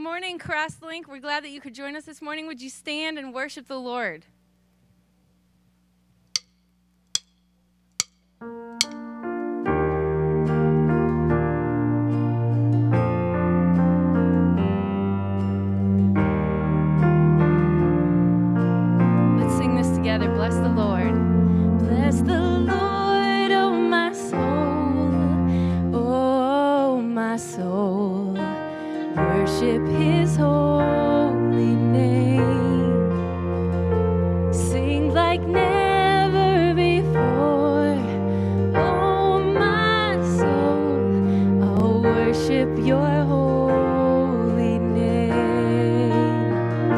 morning, Crosslink. We're glad that you could join us this morning. Would you stand and worship the Lord? Let's sing this together. Bless the Lord. Bless the Lord, oh my soul, oh my soul. Worship his holy name. Sing like never before. Oh, my soul, I'll worship your holy name.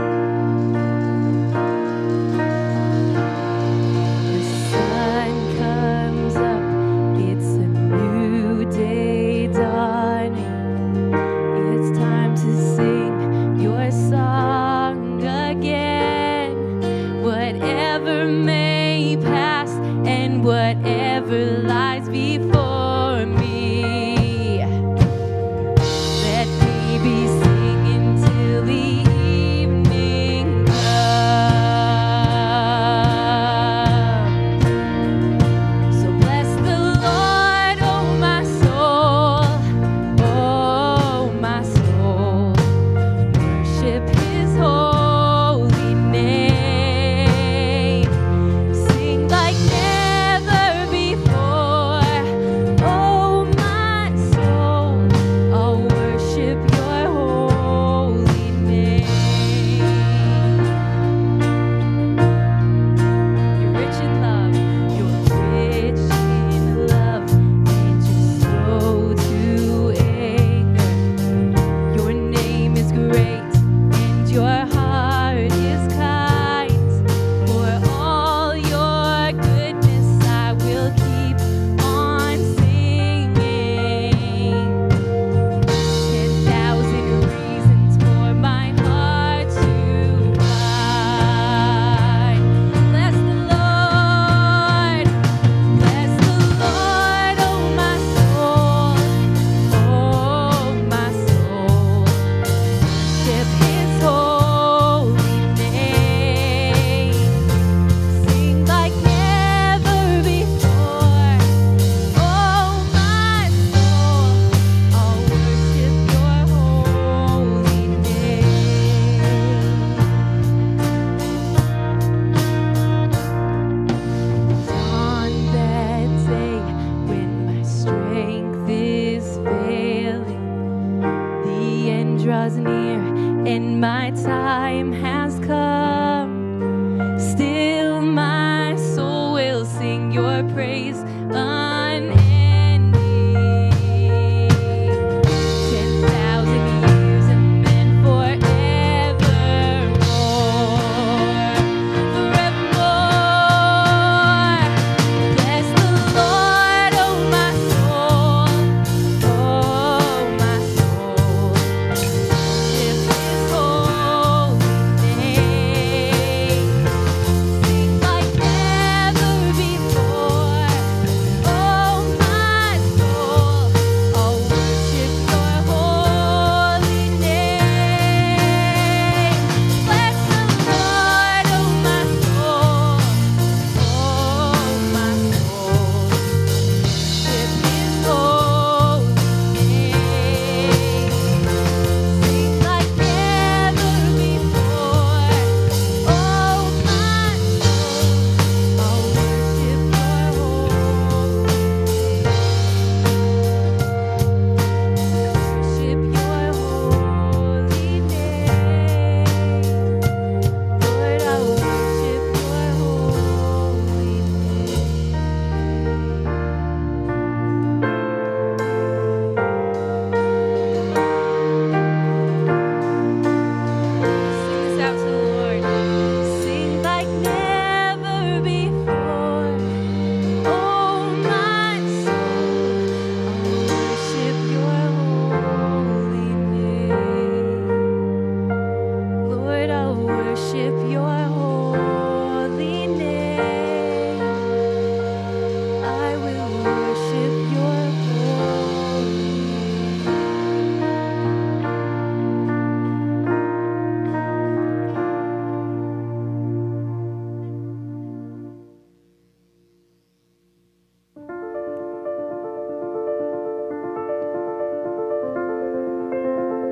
The sun comes up, it's a new day dawning. It's time to sing your song again. Whatever may pass and whatever lies before me, let me be singing till the evening comes. So bless the Lord, oh my soul, oh my soul. Worship his holy name. Sing like never before. Oh my soul, I'll worship your holy name. You're rich in love. You're rich in love, and you're slow to anger. Your name is great, and your heart is kind. For all your goodness, I will keep on singing. 10,000 reasons for my heart to find. Bless the Lord, oh my soul, oh my soul. Worship his holy name. Sing like never before. Oh my soul, I'll worship your holy name. On that day when my strength is failing, the end draws near and my time has come. Still my soul will sing your praise unending. 10,000 years and then forevermore. Forevermore. Bless the Lord, oh my soul, oh my soul. Worship his holy name. Sing like never before.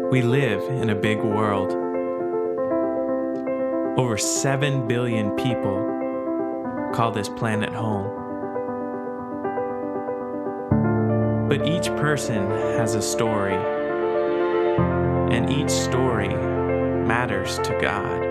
We live in a big world. Over 7 billion people call this planet home. But each person has a story, and each story matters to God.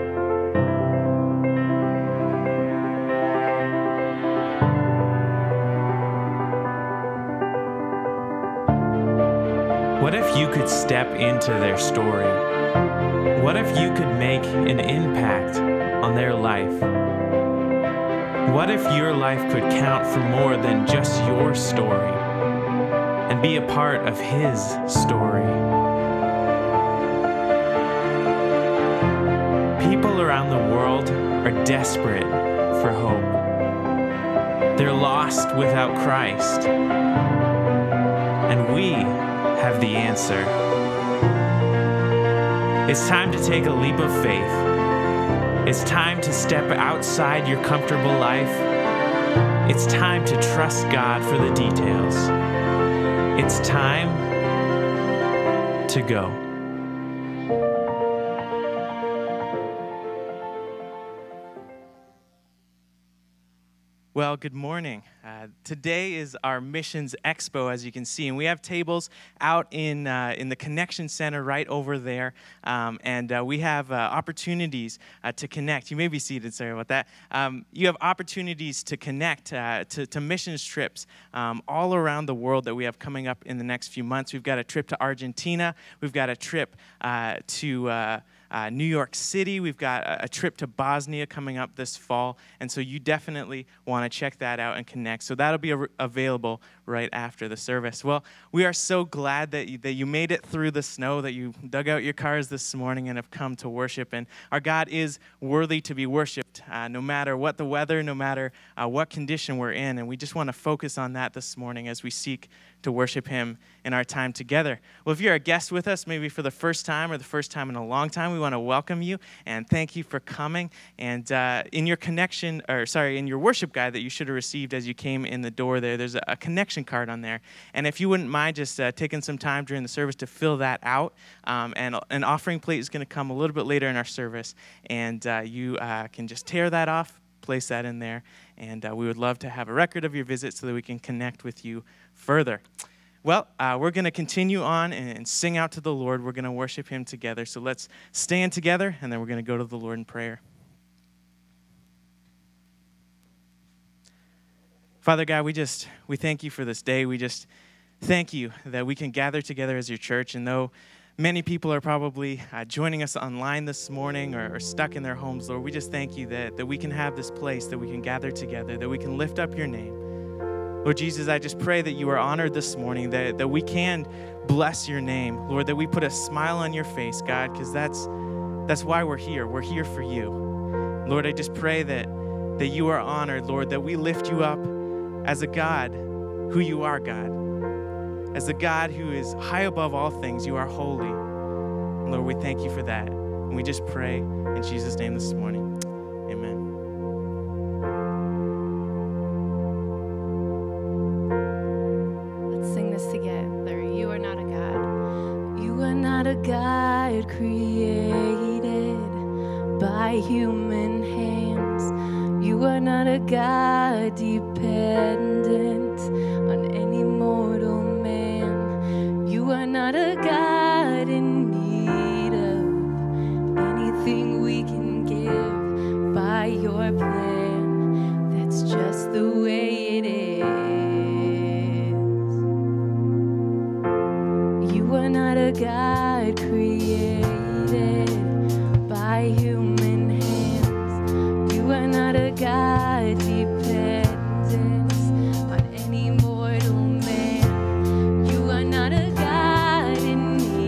What if you could step into their story? What if you could make an impact on their life? What if your life could count for more than just your story and be a part of His story? People around the world are desperate for hope. They're lost without Christ, and we have the answer. It's time to take a leap of faith. It's time to step outside your comfortable life. It's time to trust God for the details. It's time to go. Well, good morning. Today is our Missions Expo, as you can see, and we have tables out in the Connection Center right over there, and we have opportunities to connect. You may be seated, sorry about that. You have opportunities to connect to missions trips all around the world that we have coming up in the next few months. We've got a trip to Argentina. We've got a trip to New York City. We've got a trip to Bosnia coming up this fall, and so you definitely want to check that out and connect. So that'll be available right after the service. Well, we are so glad that you made it through the snow, that you dug out your cars this morning and have come to worship. And our God is worthy to be worshiped, no matter what the weather, no matter what condition we're in. And we just want to focus on that this morning as we seek to worship Him in our time together. Well, if you're a guest with us, maybe for the first time or the first time in a long time, we want to welcome you and thank you for coming. And in your in your worship guide that you should have received as you came in the door there's a connection card on there. And if you wouldn't mind just taking some time during the service to fill that out, and an offering plate is going to come a little bit later in our service, and you can just tear that off, place that in there, and we would love to have a record of your visit so that we can connect with you further. Well, we're going to continue on and sing out to the Lord. We're going to worship Him together. So let's stand together, and then we're going to go to the Lord in prayer. Father God, we thank you for this day. We just thank you that we can gather together as your church. And though many people are probably joining us online this morning or stuck in their homes, Lord, we just thank you that we can have this place, that we can gather together, that we can lift up your name. Lord Jesus, I just pray that you are honored this morning, that we can bless your name. Lord, that we put a smile on your face, God, because that's why we're here. We're here for you. Lord, I just pray that you are honored, Lord, that we lift you up as a God who you are, God. As a God who is high above all things, you are holy. And Lord, we thank you for that. And we just pray in Jesus' name this morning. Amen. Together. You are not a God. You are not a God created by human hands. You are not a God dependent on any mortal man. You are not a God in need of anything we can give by your plan. That's just the way it is. You are not a God created by human hands. You are not a God dependent on any mortal man. You are not a God in need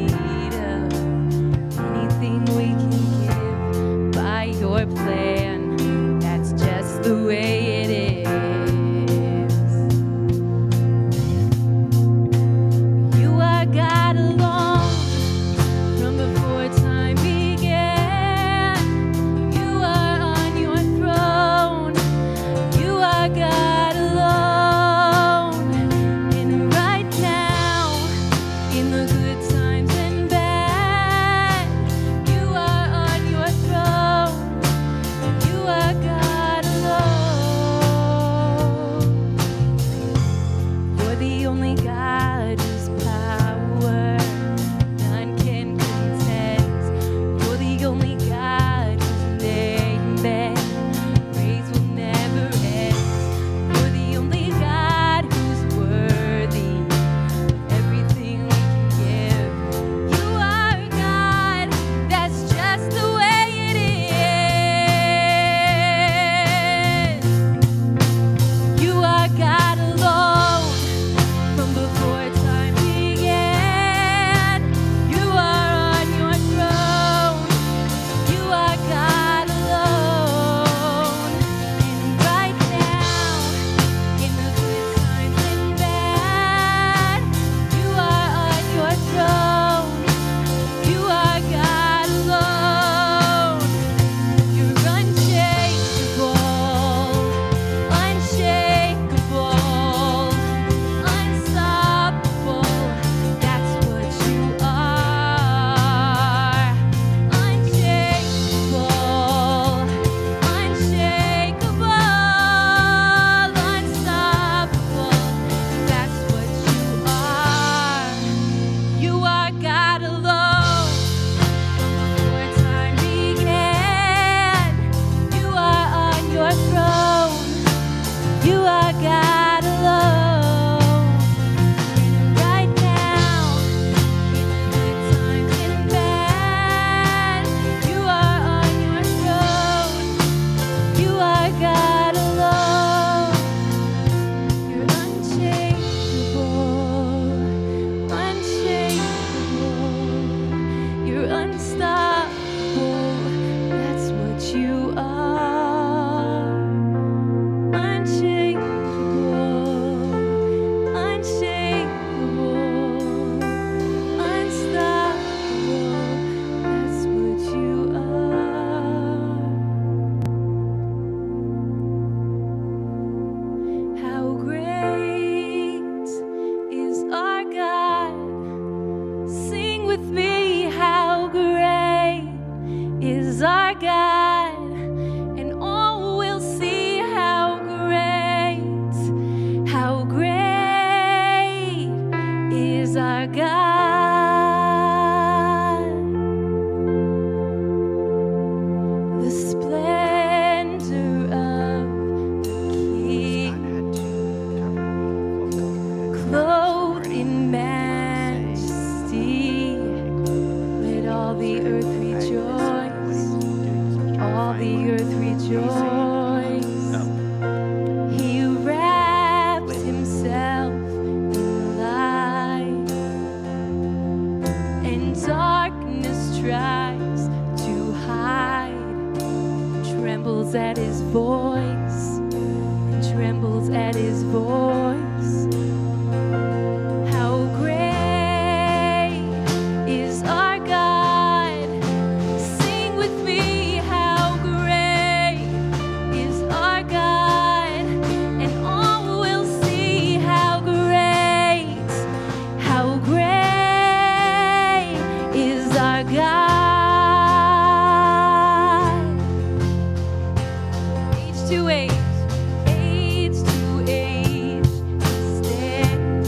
to age, age to age, He stands.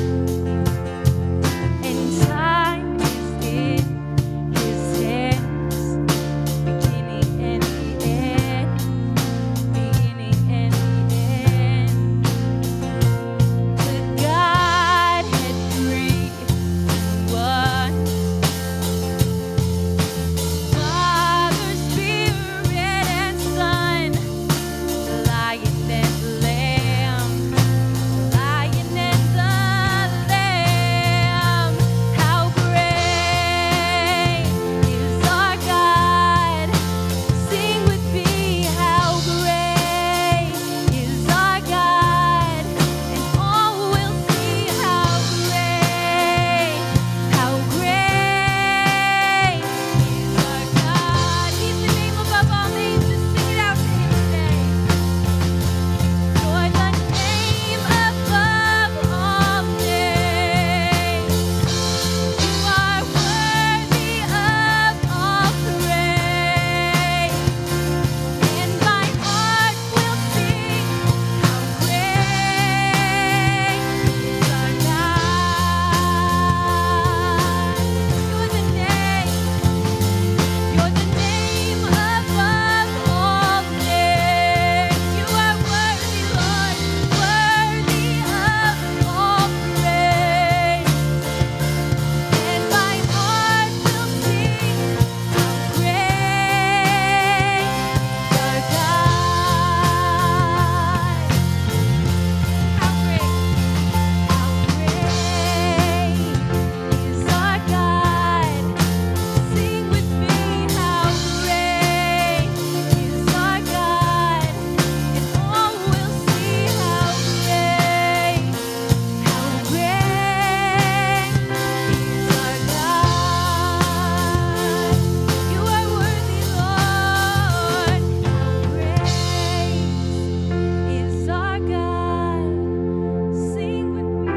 And time is in His hands, beginning and the end, beginning and the end. The Godhead three in one, Father, Spirit, and Son, the Lion and the Lamb, the Lion and the Lamb. How great is our God! Sing with me, how great is our God, and all will see how great is our God. He's the name above all names. Just sing it out to Him today. You're the name above all names. You are worthy of all praise. And my heart will sing how great is our God. You're the name above all names. You are worthy, Lord, worthy of all praise. And my heart will sing how great is our God. How great is our God. Sing with me, how great is our God, and all will see how great is our God. You are worthy, Lord. How great is our God. Sing with me,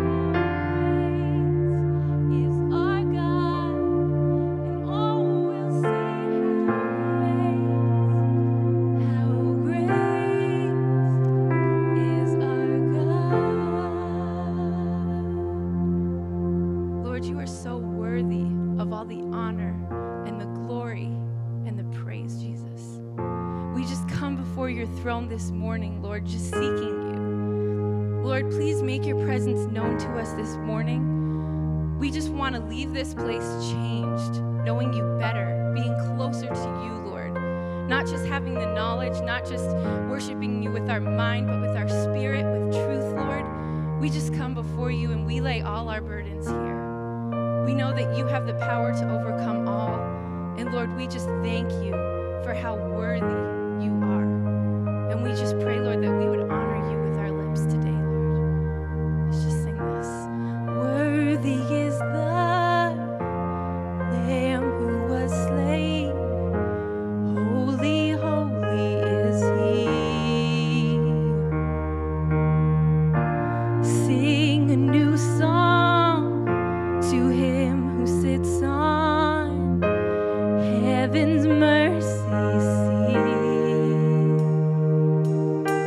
how great is our God, and all will see how great is our God. Lord, you are so worthy of all the honor and the glory and the praise, Jesus. We just come before your throne this morning, Lord, just seeking you. Lord, please make your presence known to us this morning. We just want to leave this place changed, knowing you better, being closer to you, Lord. Not just having the knowledge, not just worshiping you with our mind, but with our spirit, with truth, Lord. We just come before you and we lay all our burdens here. We know that you have the power to overcome all. And Lord, we just thank you for how worthy you are. And we just pray, Lord, that we would honor you with our lips today, Lord. Let's just sing this. Worthy is the Lamb who was slain. Holy, holy is He. Sing a new song to Him who sits on heaven's mercy seat.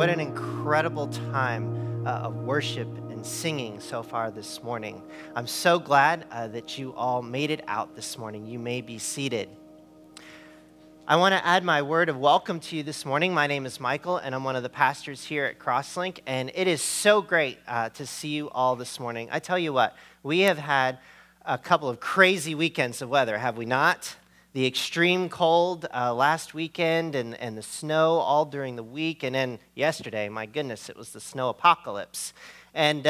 What an incredible time of worship and singing so far this morning. I'm so glad that you all made it out this morning. You may be seated. I want to add my word of welcome to you this morning. My name is Michael, and I'm one of the pastors here at Crosslink, and it is so great to see you all this morning. I tell you what, we have had a couple of crazy weekends of weather, have we not? The extreme cold last weekend and the snow all during the week, and then yesterday, my goodness, it was the snow apocalypse. And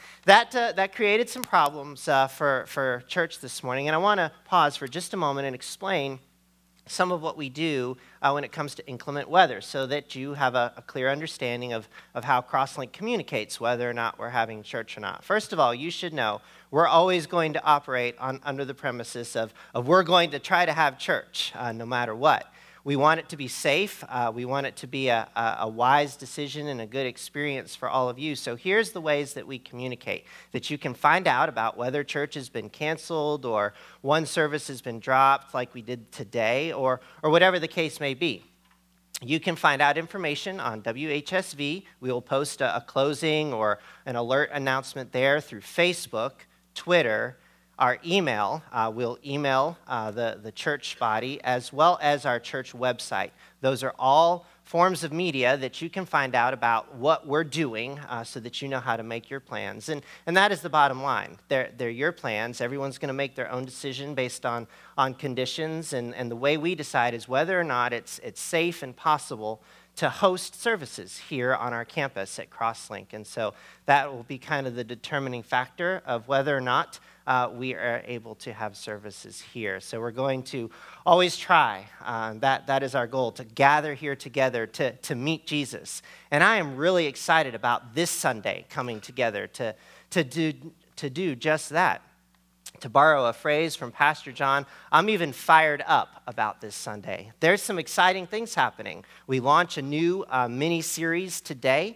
that created some problems for church this morning, and I want to pause for just a moment and explain some of what we do when it comes to inclement weather so that you have a clear understanding of how Crosslink communicates whether or not we're having church or not. First of all, you should know we're always going to operate under the premises of we're going to try to have church no matter what. We want it to be safe. We want it to be a wise decision and a good experience for all of you. So here's the ways that we communicate, that you can find out about whether church has been canceled or one service has been dropped like we did today or whatever the case may be. You can find out information on WHSV. We will post a closing or an alert announcement there through Facebook, Twitter, our email. We'll email the church body as well as our church website. Those are all forms of media that you can find out about what we're doing so that you know how to make your plans. And that is the bottom line. They're your plans. Everyone's going to make their own decision based on conditions. And the way we decide is whether or not it's safe and possible to host services here on our campus at Crosslink. And so that will be kind of the determining factor of whether or not we are able to have services here. So we're going to always try, that is our goal, to gather here together to meet Jesus. And I am really excited about this Sunday coming together to do just that. To borrow a phrase from Pastor John, I'm even fired up about this Sunday. There's some exciting things happening. We launch a new mini-series today,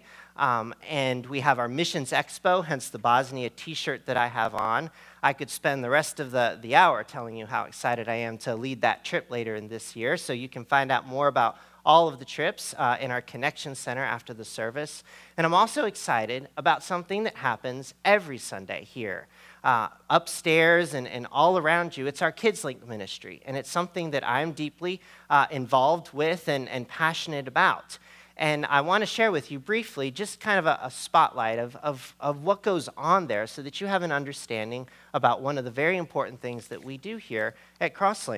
and we have our Missions Expo, hence the Bosnia t-shirt that I have on. I could spend the rest of the hour telling you how excited I am to lead that trip later in this year, so you can find out more about all of the trips in our Connection Center after the service. And I'm also excited about something that happens every Sunday here. Upstairs and all around you, it's our Kids Link ministry, and it's something that I'm deeply involved with and passionate about. And I want to share with you briefly just kind of a spotlight of what goes on there so that you have an understanding about one of the very important things that we do here at Crosslink.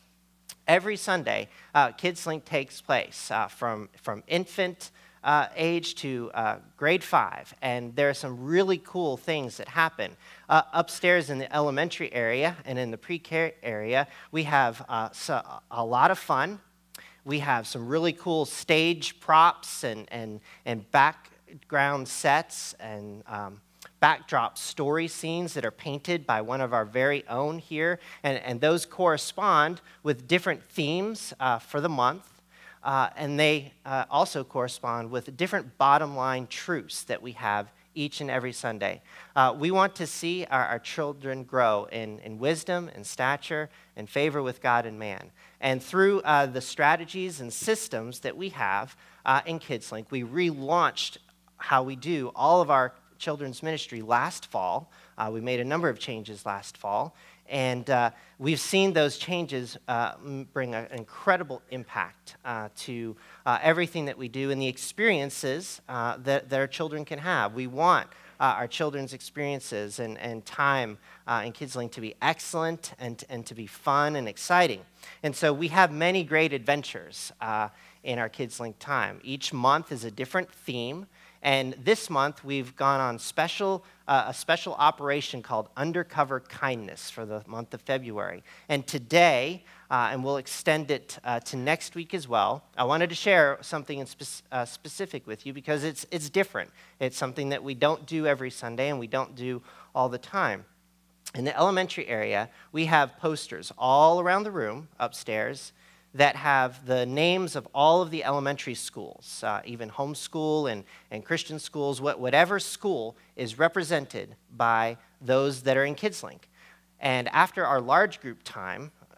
Every Sunday, Kids Link takes place from infant age to grade 5, and there are some really cool things that happen. Upstairs in the elementary area and in the pre-K area, we have a lot of fun. We have some really cool stage props and background sets and backdrop story scenes that are painted by one of our very own here, and those correspond with different themes for the month. And they also correspond with different bottom line truths that we have each and every Sunday. We want to see our children grow in wisdom and stature and favor with God and man. And through the strategies and systems that we have in KidsLink, we relaunched how we do all of our children's ministry last fall. We made a number of changes last fall. And we've seen those changes bring an incredible impact to everything that we do and the experiences that our children can have. We want our children's experiences and time in KidsLink to be excellent and to be fun and exciting. And so we have many great adventures in our KidsLink time. Each month is a different theme. And this month, we've gone on a special operation called Undercover Kindness for the month of February. And today, and we'll extend it to next week as well, I wanted to share something specific with you because it's different. It's something that we don't do every Sunday and we don't do all the time. In the elementary area, we have posters all around the room upstairs that have the names of all of the elementary schools, even homeschool and Christian schools, whatever school is represented by those that are in KidsLink. And after our large group time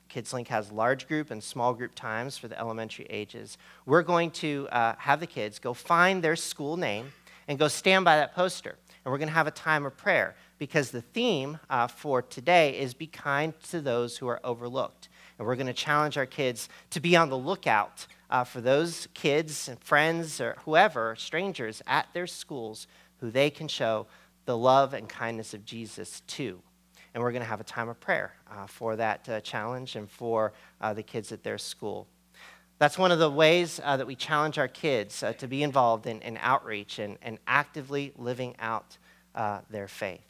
KidsLink has large group and small group times for the elementary ages. We're going to have the kids go find their school name and go stand by that poster. And we're going to have a time of prayer because the theme for today is be kind to those who are overlooked. And we're going to challenge our kids to be on the lookout for those kids and friends or whoever, strangers at their schools who they can show the love and kindness of Jesus to. And we're going to have a time of prayer for that challenge and for the kids at their school. That's one of the ways that we challenge our kids to be involved in outreach and actively living out their faith.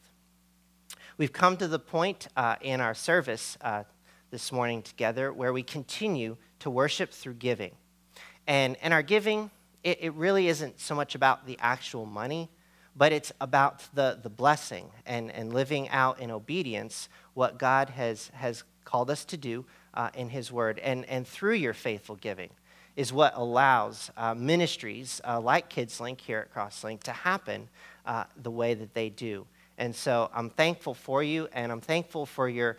We've come to the point in our service this morning together where we continue to worship through giving. And our giving, it really isn't so much about the actual money, but it's about the blessing and living out in obedience what God has called us to do in his word. And through your faithful giving is what allows ministries like KidsLink here at CrossLink to happen the way that they do. And so I'm thankful for you, and I'm thankful for your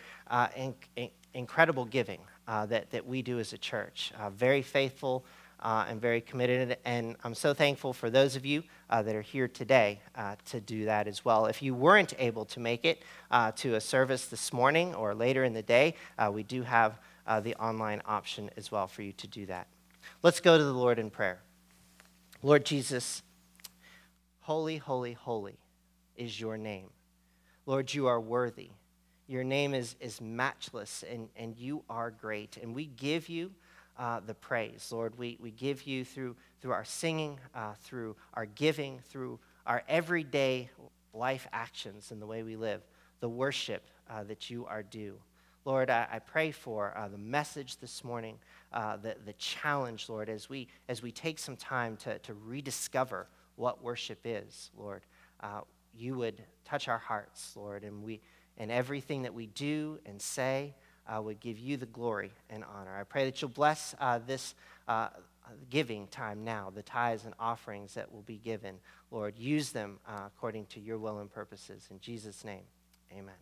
incredible giving that we do as a church. Very faithful and very committed, and I'm so thankful for those of you that are here today to do that as well. If you weren't able to make it to a service this morning or later in the day, we do have the online option as well for you to do that. Let's go to the Lord in prayer. Lord Jesus, holy, holy, holy is your name. Lord, you are worthy. Your name is matchless, and you are great, and we give you the praise. Lord, we give you through our singing, through our giving, through our everyday life actions and the way we live, the worship that you are due. Lord, I pray for the message this morning, the challenge, Lord, as we take some time to rediscover what worship is, Lord. You would touch our hearts, Lord, and everything that we do and say would give you the glory and honor. I pray that you'll bless this giving time now, the tithes and offerings that will be given. Lord, use them according to your will and purposes. In Jesus' name, amen.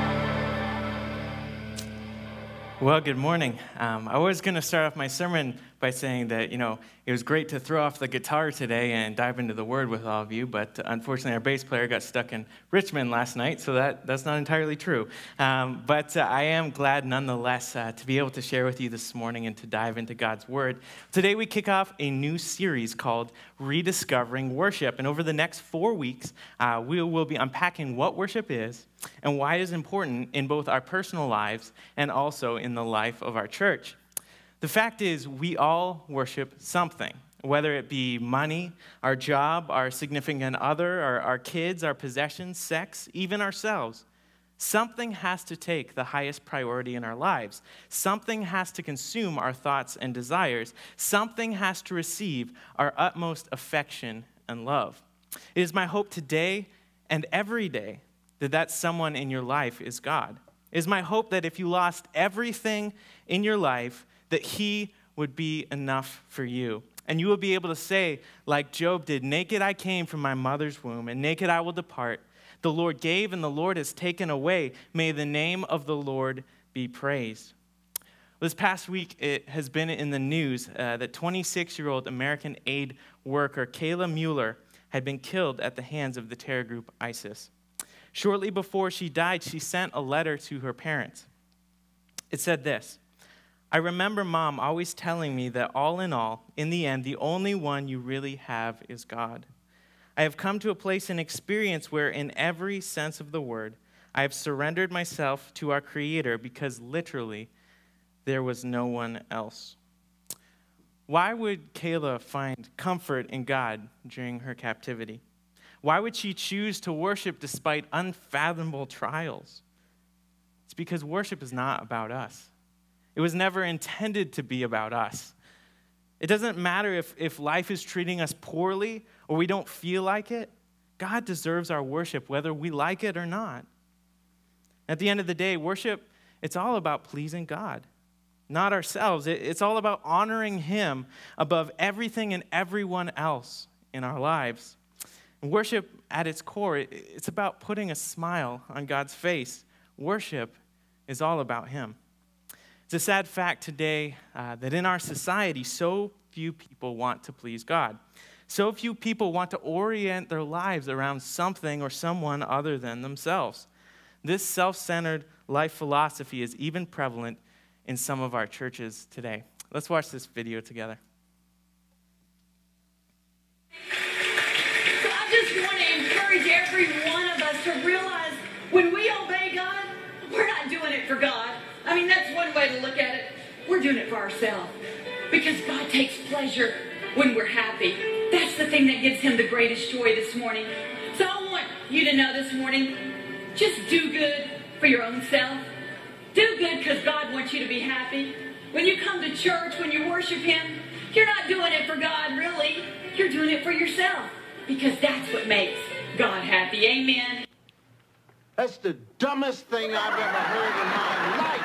Well, good morning. I was going to start off my sermon by saying that, it was great to throw off the guitar today and dive into the Word with all of you, but unfortunately our bass player got stuck in Richmond last night, so that's not entirely true. But I am glad nonetheless to be able to share with you this morning and to dive into God's Word. Today we kick off a new series called Rediscovering Worship, and over the next 4 weeks, we will be unpacking what worship is and why it is important in both our personal lives and also in the life of our church. The fact is, we all worship something, whether it be money, our job, our significant other, our kids, our possessions, sex, even ourselves. Something has to take the highest priority in our lives. Something has to consume our thoughts and desires. Something has to receive our utmost affection and love. It is my hope today and every day that someone in your life is God. It is my hope that if you lost everything in your life, that he would be enough for you. And you will be able to say, like Job did, "Naked I came from my mother's womb, and naked I will depart. The Lord gave, and the Lord has taken away. May the name of the Lord be praised." This past week, it has been in the news that 26-year-old American aid worker Kayla Mueller had been killed at the hands of the terror group ISIS. Shortly before she died, she sent a letter to her parents. It said this: "I remember Mom always telling me that all, in the end, the only one you really have is God. I have come to a place in experience where, in every sense of the word, I have surrendered myself to our Creator because literally there was no one else." Why would Kayla find comfort in God during her captivity? Why would she choose to worship despite unfathomable trials? It's because worship is not about us. It was never intended to be about us. It doesn't matter if life is treating us poorly or we don't feel like it. God deserves our worship, whether we like it or not. At the end of the day, worship, it's all about pleasing God, not ourselves. It's all about honoring him above everything and everyone else in our lives. And worship, at its core, it's about putting a smile on God's face. Worship is all about him. It's a sad fact today that in our society, so few people want to please God. So few people want to orient their lives around something or someone other than themselves. This self-centered life philosophy is even prevalent in some of our churches today. Let's watch this video together. So I just want to encourage every one of us to realize when we obey God, we're not doing it for God. I mean, that's one way to look at it. We're doing it for ourselves. Because God takes pleasure when we're happy. That's the thing that gives him the greatest joy this morning. So I want you to know this morning, just do good for your own self. Do good because God wants you to be happy. When you come to church, when you worship him, you're not doing it for God, really. You're doing it for yourself. Because that's what makes God happy. Amen. That's the dumbest thing I've ever heard in my life.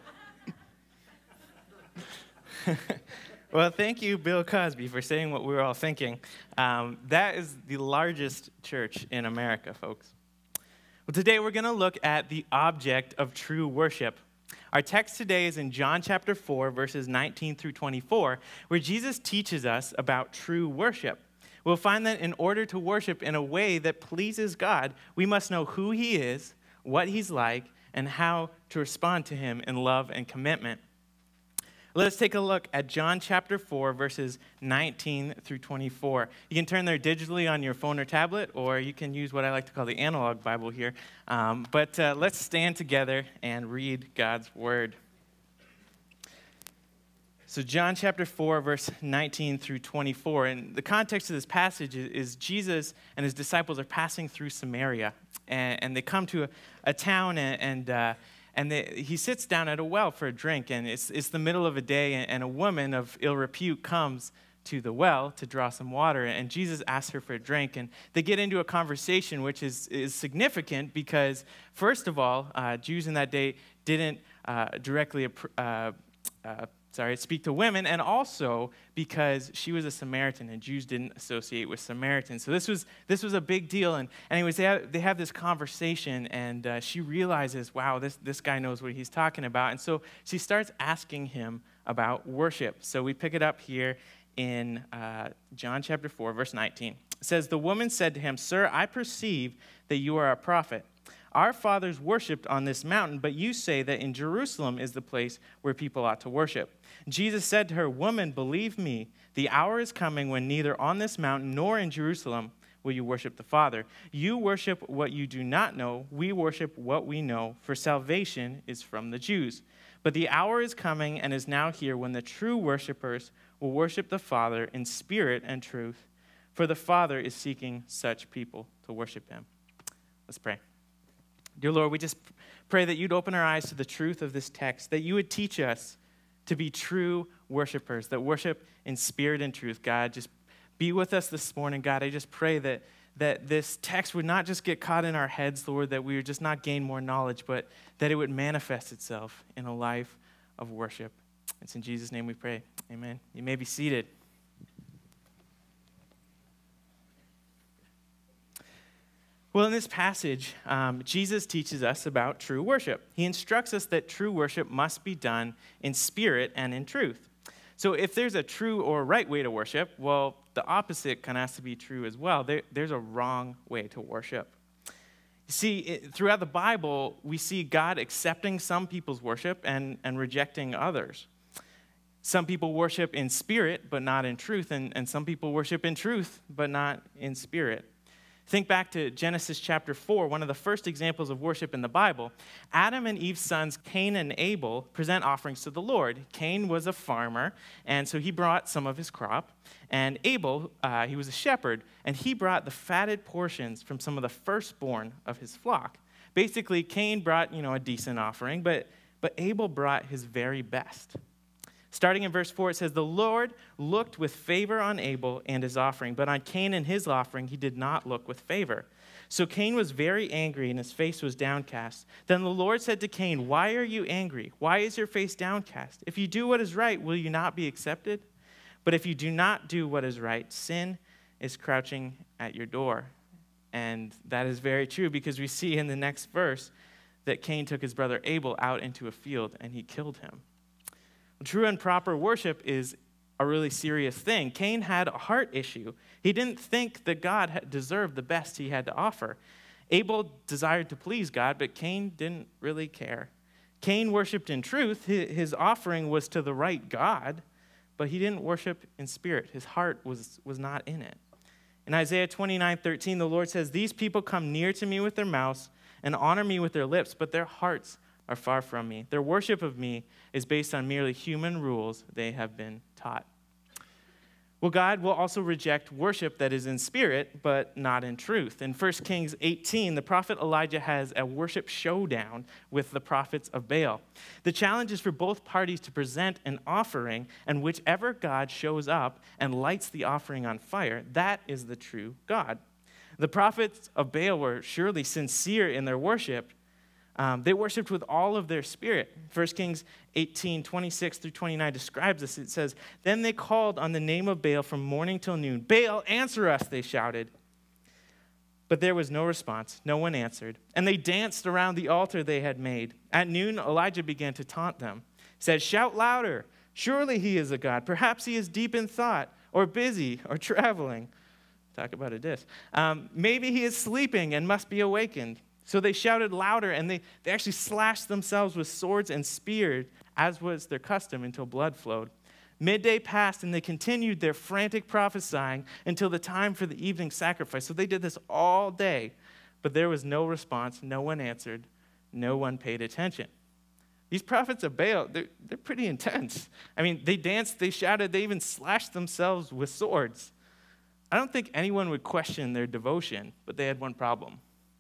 Well, thank you, Bill Cosby, for saying what we were all thinking. That is the largest church in America, folks. Well, today we're going to look at the object of true worship. Our text today is in John chapter 4, verses 19 through 24, where Jesus teaches us about true worship. We'll find that in order to worship in a way that pleases God, we must know who he is, what he's like, and how to respond to him in love and commitment. Let us take a look at John chapter 4, verses 19 through 24. You can turn there digitally on your phone or tablet, or you can use what I like to call the analog Bible here. But let's stand together and read God's word. So John chapter 4, verse 19 through 24. And the context of this passage is Jesus and his disciples are passing through Samaria. And they come to a town, he sits down at a well for a drink. And it's the middle of a day, and a woman of ill repute comes to the well to draw some water. And Jesus asks her for a drink. And they get into a conversation, which is significant because, first of all, Jews in that day didn't directly speak to women, and also because she was a Samaritan, and Jews didn't associate with Samaritans. So this was a big deal. And anyways, they have this conversation, and she realizes, wow, this guy knows what he's talking about. And so she starts asking him about worship. So we pick it up here in John chapter 4, verse 19. It says, "The woman said to him, 'Sir, I perceive that you are a prophet. Our fathers worshipped on this mountain, but you say that in Jerusalem is the place where people ought to worship.' Jesus said to her, 'Woman, believe me, the hour is coming when neither on this mountain nor in Jerusalem will you worship the Father. You worship what you do not know. We worship what we know, for salvation is from the Jews. But the hour is coming and is now here when the true worshipers will worship the Father in spirit and truth, for the Father is seeking such people to worship him.'" Let's pray. Dear Lord, we just pray that you'd open our eyes to the truth of this text, that you would teach us to be true worshipers, that worship in spirit and truth. God, just be with us this morning. God, I just pray that this text would not just get caught in our heads, Lord, that we would just not gain more knowledge, but that it would manifest itself in a life of worship. It's in Jesus' name we pray. Amen. You may be seated. Well, in this passage, Jesus teaches us about true worship. He instructs us that true worship must be done in spirit and in truth. So if there's a true or right way to worship, well, the opposite kind of has to be true as well. There's a wrong way to worship. You see, throughout the Bible, we see God accepting some people's worship and rejecting others. Some people worship in spirit, but not in truth, and some people worship in truth, but not in spirit. Think back to Genesis chapter 4, one of the first examples of worship in the Bible. Adam and Eve's sons, Cain and Abel, present offerings to the Lord. Cain was a farmer, and so he brought some of his crop. And Abel, he was a shepherd, and he brought the fatted portions from some of the firstborn of his flock. Basically, Cain brought, a decent offering, but Abel brought his very best. Starting in verse 4, it says, "The Lord looked with favor on Abel and his offering, but on Cain and his offering he did not look with favor. So Cain was very angry, and his face was downcast. Then the Lord said to Cain, 'Why are you angry? Why is your face downcast? If you do what is right, will you not be accepted? But if you do not do what is right, sin is crouching at your door.'" And that is very true, because we see in the next verse that Cain took his brother Abel out into a field and he killed him. True and proper worship is a really serious thing. Cain had a heart issue. He didn't think that God deserved the best he had to offer. Abel desired to please God, but Cain didn't really care. Cain worshiped in truth. His offering was to the right God, but he didn't worship in spirit. His heart was not in it. In Isaiah 29:13, the Lord says, "These people come near to me with their mouths and honor me with their lips, but their hearts are far from me. Their worship of me is based on merely human rules they have been taught." Well, God will also reject worship that is in spirit, but not in truth. In 1 Kings 18, the prophet Elijah has a worship showdown with the prophets of Baal. The challenge is for both parties to present an offering, and whichever God shows up and lights the offering on fire, that is the true God. The prophets of Baal were surely sincere in their worship. They worshiped with all of their spirit. 1 Kings 18, 26 through 29 describes this. It says, "Then they called on the name of Baal from morning till noon. 'Baal, answer us,' they shouted. But there was no response. No one answered. And they danced around the altar they had made. At noon, Elijah began to taunt them. He said, 'Shout louder. Surely he is a god. Perhaps he is deep in thought, or busy, or traveling.'" Talk about a diss. "Maybe he is sleeping and must be awakened." So they shouted louder, and they actually slashed themselves with swords and spears, as was their custom, until blood flowed. Midday passed, and they continued their frantic prophesying until the time for the evening sacrifice. So they did this all day, but there was no response. No one answered. No one paid attention. These prophets of Baal, they're pretty intense. I mean, they danced, they shouted, they even slashed themselves with swords. I don't think anyone would question their devotion, but they had one problem.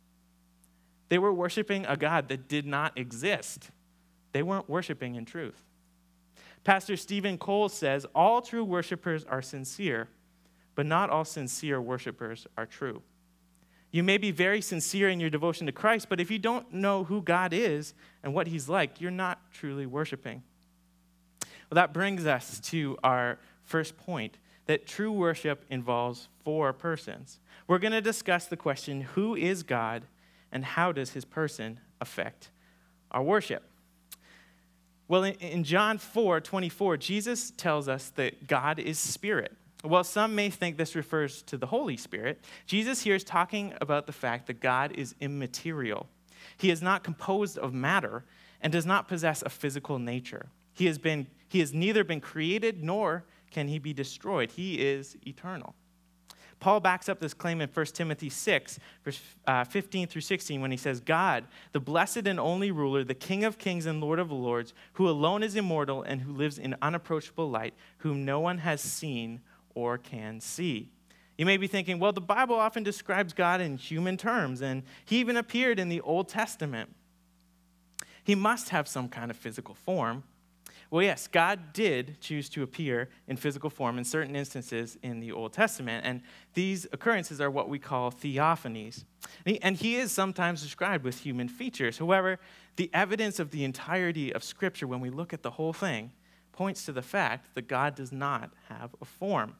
They were worshiping a God that did not exist. They weren't worshiping in truth. Pastor Stephen Cole says, "All true worshipers are sincere, but not all sincere worshipers are true." You may be very sincere in your devotion to Christ, but if you don't know who God is and what he's like, you're not truly worshiping. Well, that brings us to our first point, that true worship involves 4 persons. We're going to discuss the question, who is God? And how does his person affect our worship? Well, in John 4:24, Jesus tells us that God is spirit. While some may think this refers to the Holy Spirit, Jesus here is talking about the fact that God is immaterial. He is not composed of matter and does not possess a physical nature. He has neither been created nor can he be destroyed. He is eternal. Paul backs up this claim in 1 Timothy 6, verse 15 through 16, when he says, God, the blessed and only ruler, the King of kings and Lord of lords, who alone is immortal and who lives in unapproachable light, whom no one has seen or can see. You may be thinking, well, the Bible often describes God in human terms, and he even appeared in the Old Testament. He must have some kind of physical form. Well, yes, God did choose to appear in physical form in certain instances in the Old Testament, and these occurrences are what we call theophanies. And he is sometimes described with human features. However, the evidence of the entirety of Scripture, when we look at the whole thing, points to the fact that God does not have a form.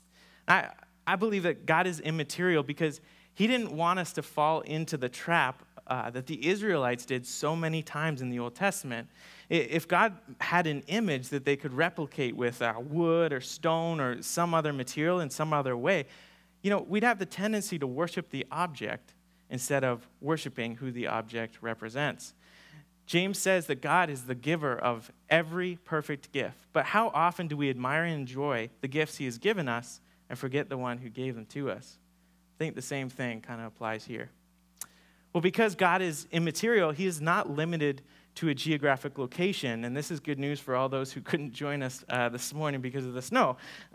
I believe that God is immaterial because he didn't want us to fall into the trap that the Israelites did so many times in the Old Testament. If God had an image that they could replicate with wood or stone or some other material in some other way, we'd have the tendency to worship the object instead of worshiping who the object represents. James says that God is the giver of every perfect gift. But how often do we admire and enjoy the gifts he has given us and forget the one who gave them to us? I think the same thing kind of applies here. Well, because God is immaterial, he is not limited to a geographic location. And this is good news for all those who couldn't join us this morning because of the snow.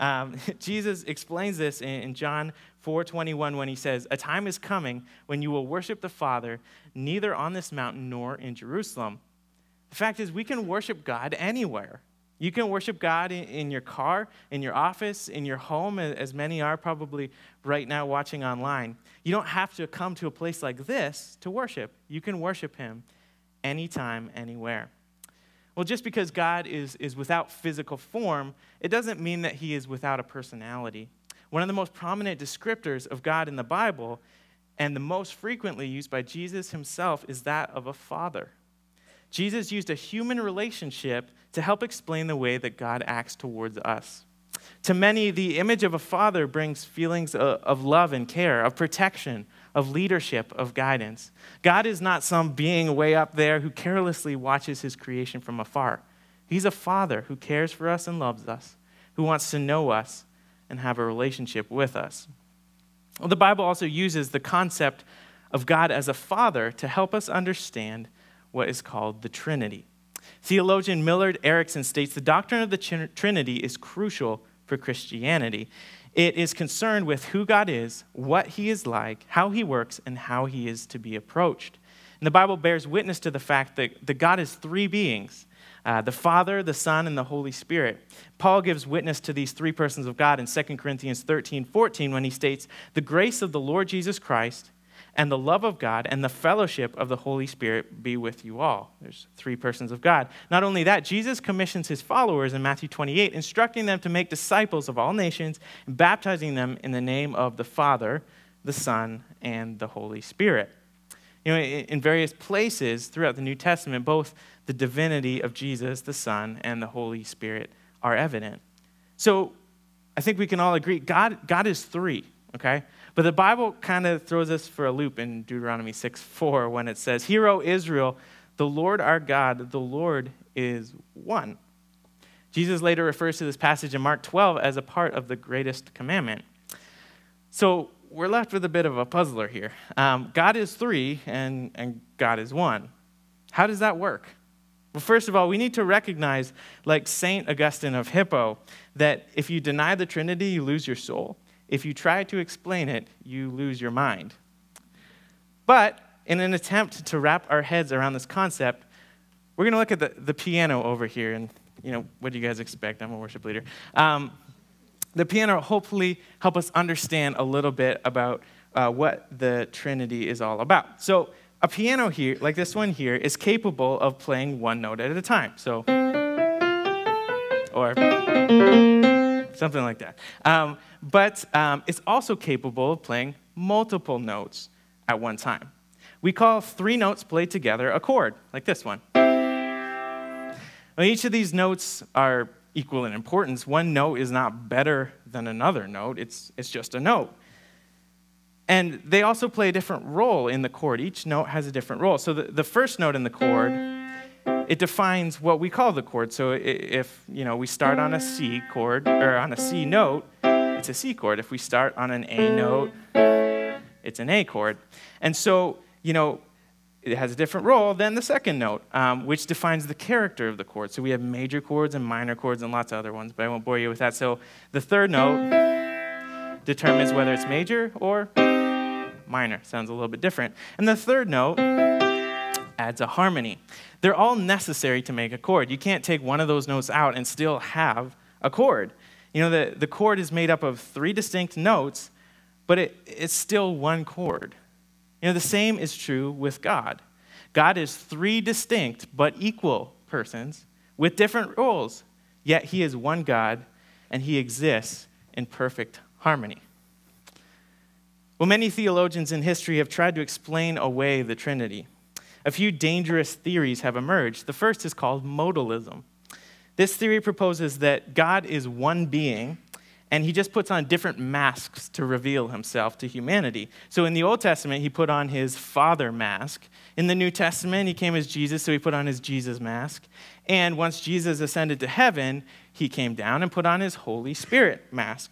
Jesus explains this in John 4:21 when he says, a time is coming when you will worship the Father neither on this mountain nor in Jerusalem. The fact is, we can worship God anywhere. You can worship God in your car, in your office, in your home, as many are probably right now watching online. You don't have to come to a place like this to worship. You can worship him anytime, anywhere. Well, just because God is without physical form, it doesn't mean that he is without a personality. One of the most prominent descriptors of God in the Bible, and the most frequently used by Jesus himself, is that of a father. Jesus used a human relationship to help explain the way that God acts towards us. To many, the image of a father brings feelings of love and care, of protection, of leadership, of guidance. God is not some being way up there who carelessly watches his creation from afar. He's a father who cares for us and loves us, who wants to know us and have a relationship with us. Well, the Bible also uses the concept of God as a father to help us understand what is called the Trinity. Theologian Millard Erickson states the doctrine of the Trinity is crucial for Christianity. It is concerned with who God is, what he is like, how he works, and how he is to be approached. And the Bible bears witness to the fact that God is three beings, the Father, the Son, and the Holy Spirit. Paul gives witness to these three persons of God in 2 Corinthians 13:14 when he states, the grace of the Lord Jesus Christ and the love of God and the fellowship of the Holy Spirit be with you all. There's three persons of God. Not only that, Jesus commissions his followers in Matthew 28, instructing them to make disciples of all nations, and baptizing them in the name of the Father, the Son, and the Holy Spirit. In various places throughout the New Testament, both the divinity of Jesus, the Son, and the Holy Spirit are evident. So I think we can all agree, God is three, okay? But the Bible kind of throws us for a loop in Deuteronomy 6:4 when it says, Hear, O Israel, the Lord our God, the Lord is one. Jesus later refers to this passage in Mark 12 as a part of the greatest commandment. So we're left with a bit of a puzzler here. God is three and God is one. How does that work? Well, first of all, we need to recognize, like St. Augustine of Hippo, that if you deny the Trinity, you lose your soul. If you try to explain it, you lose your mind. But in an attempt to wrap our heads around this concept, we're going to look at the piano over here. And, what do you guys expect? I'm a worship leader. The piano will hopefully help us understand a little bit about what the Trinity is all about. So a piano here, like this one here, is capable of playing one note at a time. So, or something like that. But it's also capable of playing multiple notes at one time. We call three notes played together a chord, like this one. Well, each of these notes are equal in importance. One note is not better than another note. It's just a note. And they also play a different role in the chord. Each note has a different role. So the first note in the chord, it defines what we call the chord. So if we start on a C chord, or on a C note, it's a C chord. If we start on an A note, it's an A chord. And so, it has a different role than the second note, which defines the character of the chord. So we have major chords and minor chords and lots of other ones, but I won't bore you with that. So the third note determines whether it's major or minor. Sounds a little bit different. And the third note adds a harmony. They're all necessary to make a chord. You can't take one of those notes out and still have a chord. The chord is made up of 3 distinct notes, but it's still one chord. The same is true with God. God is 3 distinct but equal persons with different roles, yet he is one God, and he exists in perfect harmony. Well, many theologians in history have tried to explain away the Trinity. A few dangerous theories have emerged. The first is called modalism. This theory proposes that God is one being, and he just puts on different masks to reveal himself to humanity. So in the Old Testament, he put on his Father mask. In the New Testament, he came as Jesus, so he put on his Jesus mask. And once Jesus ascended to heaven, he came down and put on his Holy Spirit mask.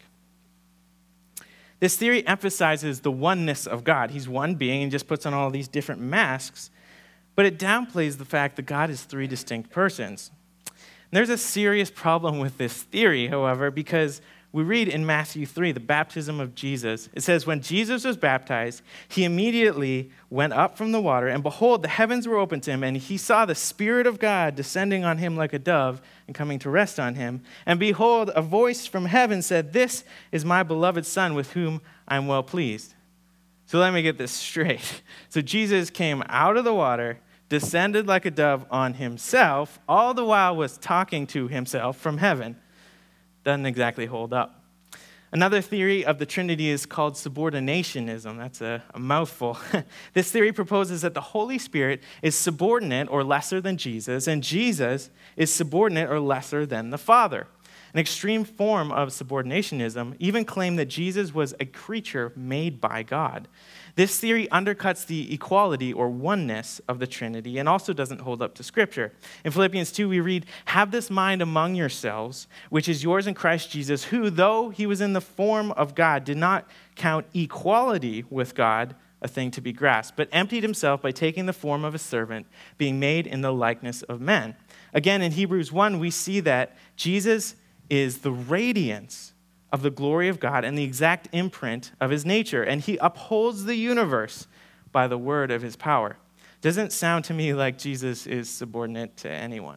This theory emphasizes the oneness of God. He's one being and just puts on all these different masks, but it downplays the fact that God is 3 distinct persons. And there's a serious problem with this theory, however, because we read in Matthew 3, the baptism of Jesus. It says, when Jesus was baptized, he immediately went up from the water, and behold, the heavens were opened to him, and he saw the Spirit of God descending on him like a dove and coming to rest on him. And behold, a voice from heaven said, this is my beloved Son, with whom I am well pleased. So let me get this straight. So Jesus came out of the water, descended like a dove on himself, all the while was talking to himself from heaven. Doesn't exactly hold up. Another theory of the Trinity is called subordinationism. That's a mouthful. This theory proposes that the Holy Spirit is subordinate or lesser than Jesus, and Jesus is subordinate or lesser than the Father. An extreme form of subordinationism even claimed that Jesus was a creature made by God. This theory undercuts the equality or oneness of the Trinity and also doesn't hold up to Scripture. In Philippians 2, we read, have this mind among yourselves, which is yours in Christ Jesus, who, though he was in the form of God, did not count equality with God a thing to be grasped, but emptied himself by taking the form of a servant, being made in the likeness of men. Again, in Hebrews 1, we see that Jesus is the radiance of the glory of God and the exact imprint of his nature, and he upholds the universe by the word of his power. Doesn't sound to me like Jesus is subordinate to anyone.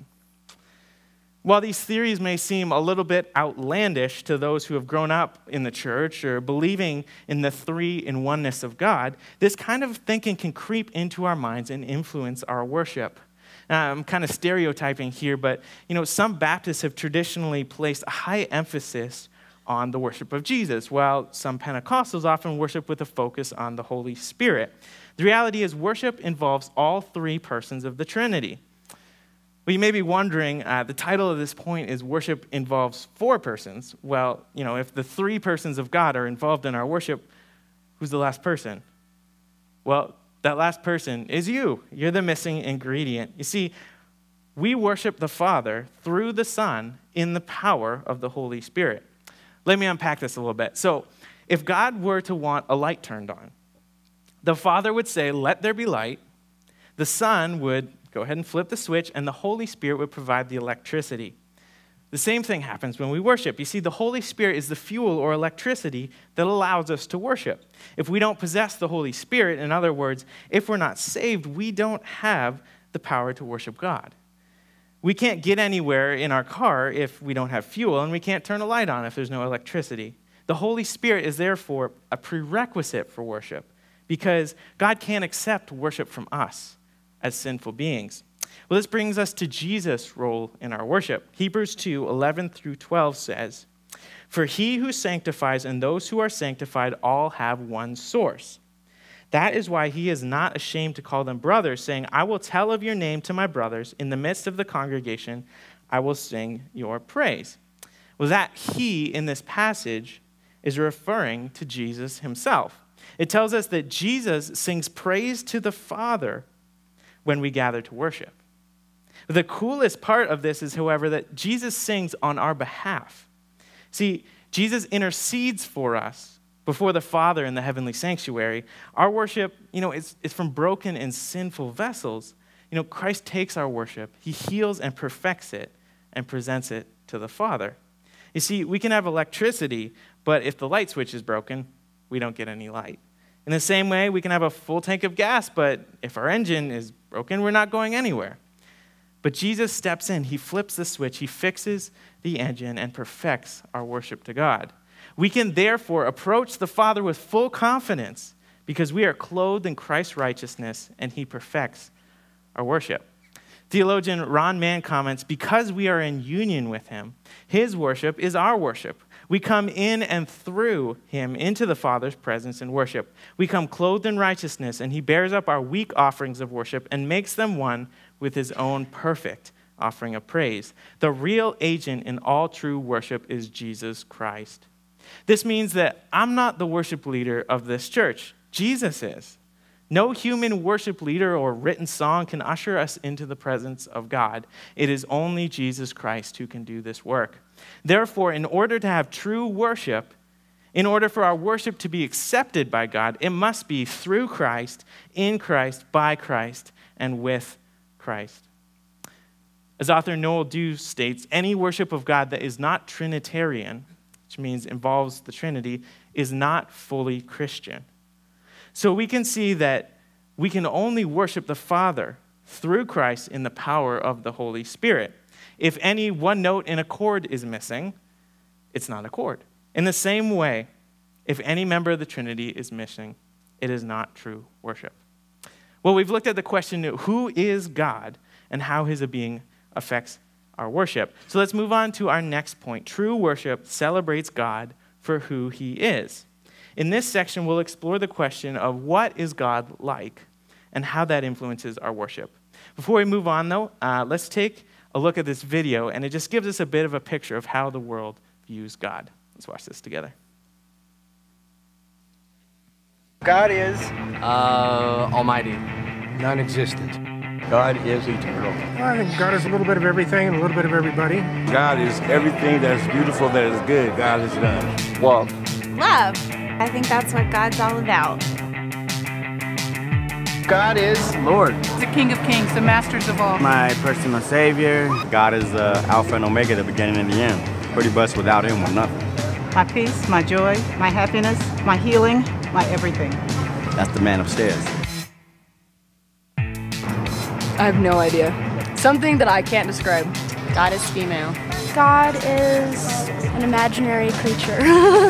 While these theories may seem a little bit outlandish to those who have grown up in the church or believing in the 3-in-oneness of God, this kind of thinking can creep into our minds and influence our worship. I'm kind of stereotyping here, but some Baptists have traditionally placed a high emphasis on the worship of Jesus, while some Pentecostals often worship with a focus on the Holy Spirit. The reality is worship involves all 3 persons of the Trinity. Well, you may be wondering, the title of this point is Worship Involves 4 Persons. Well, if the 3 persons of God are involved in our worship, who's the last person? Well, that last person is you. You're the missing ingredient. You see, we worship the Father through the Son in the power of the Holy Spirit. Let me unpack this a little bit. So, if God were to want a light turned on, the Father would say, let there be light. The Son would go ahead and flip the switch, and the Holy Spirit would provide the electricity. The same thing happens when we worship. You see, the Holy Spirit is the fuel or electricity that allows us to worship. If we don't possess the Holy Spirit, in other words, if we're not saved, we don't have the power to worship God. We can't get anywhere in our car if we don't have fuel, and we can't turn a light on if there's no electricity. The Holy Spirit is therefore a prerequisite for worship because God can't accept worship from us as sinful beings. Well, this brings us to Jesus' role in our worship. Hebrews 2:11-12 says, for he who sanctifies and those who are sanctified all have one source. That is why he is not ashamed to call them brothers, saying, I will tell of your name to my brothers. In the midst of the congregation, I will sing your praise. Well, that he in this passage is referring to Jesus himself. It tells us that Jesus sings praise to the Father when we gather to worship. The coolest part of this is, however, that Jesus sings on our behalf. See, Jesus intercedes for us before the Father in the heavenly sanctuary. Our worship, is from broken and sinful vessels. Christ takes our worship, he heals and perfects it, and presents it to the Father. You see, we can have electricity, but if the light switch is broken, we don't get any light. In the same way, we can have a full tank of gas, but if our engine is broken, we're not going anywhere. But Jesus steps in, he flips the switch, he fixes the engine and perfects our worship to God. We can therefore approach the Father with full confidence because we are clothed in Christ's righteousness and he perfects our worship. Theologian Ron Mann comments, because we are in union with him, his worship is our worship. We come in and through him into the Father's presence in worship. We come clothed in righteousness, and he bears up our weak offerings of worship and makes them one with his own perfect offering of praise. The real agent in all true worship is Jesus Christ. This means that I'm not the worship leader of this church. Jesus is. No human worship leader or written song can usher us into the presence of God. It is only Jesus Christ who can do this work. Therefore, in order to have true worship, in order for our worship to be accepted by God, it must be through Christ, in Christ, by Christ, and with Christ. As author Noel Dew states, any worship of God that is not Trinitarian, which means involves the Trinity, is not fully Christian. So we can see that we can only worship the Father through Christ in the power of the Holy Spirit. If any one note in a chord is missing, it's not a chord. In the same way, if any member of the Trinity is missing, it is not true worship. Well, we've looked at the question, who is God and how his being affects our worship. So let's move on to our next point. True worship celebrates God for who he is. In this section, we'll explore the question of what is God like and how that influences our worship. Before we move on, though, let's take a look at this video, and it just gives us a bit of a picture of how the world views God. Let's watch this together. God is Almighty. Non-existent. God is eternal. I think God is a little bit of everything and a little bit of everybody. God is everything that's beautiful, that is good, God has done. Well, love. I think that's what God's all about. God is Lord. The King of Kings, the Masters of all. My personal Savior. God is the Alpha and Omega, the beginning and the end. Pretty much without him, we're nothing. My peace, my joy, my happiness, my healing, my everything. That's the man upstairs. I have no idea. Something that I can't describe. God is female. God is an imaginary creature.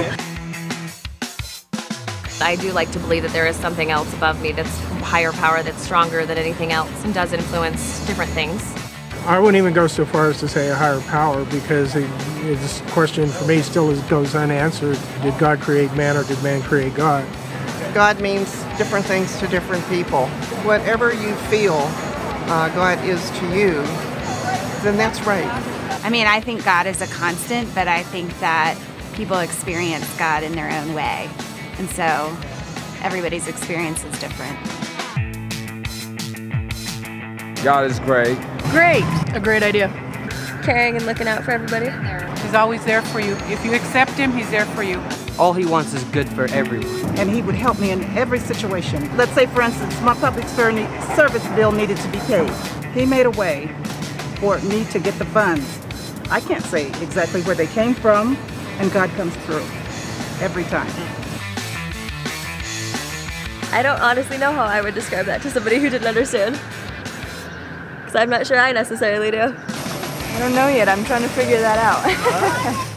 I do like to believe that there is something else above me that's a higher power, that's stronger than anything else and does influence different things. I wouldn't even go so far as to say a higher power, because this question for me still goes unanswered. Did God create man or did man create God? God means different things to different people. Whatever you feel God is to you, then that's right. I mean, I think God is a constant, but I think that people experience God in their own way. And so everybody's experience is different. God is great. Great. A great idea. Caring and looking out for everybody. He's always there for you. If you accept him, he's there for you. All he wants is good for everyone. And he would help me in every situation. Let's say, for instance, my public service bill needed to be paid. He made a way for me to get the funds. I can't say exactly where they came from, and God comes through every time. I don't honestly know how I would describe that to somebody who didn't understand. Because I'm not sure I necessarily do. I don't know yet. I'm trying to figure that out.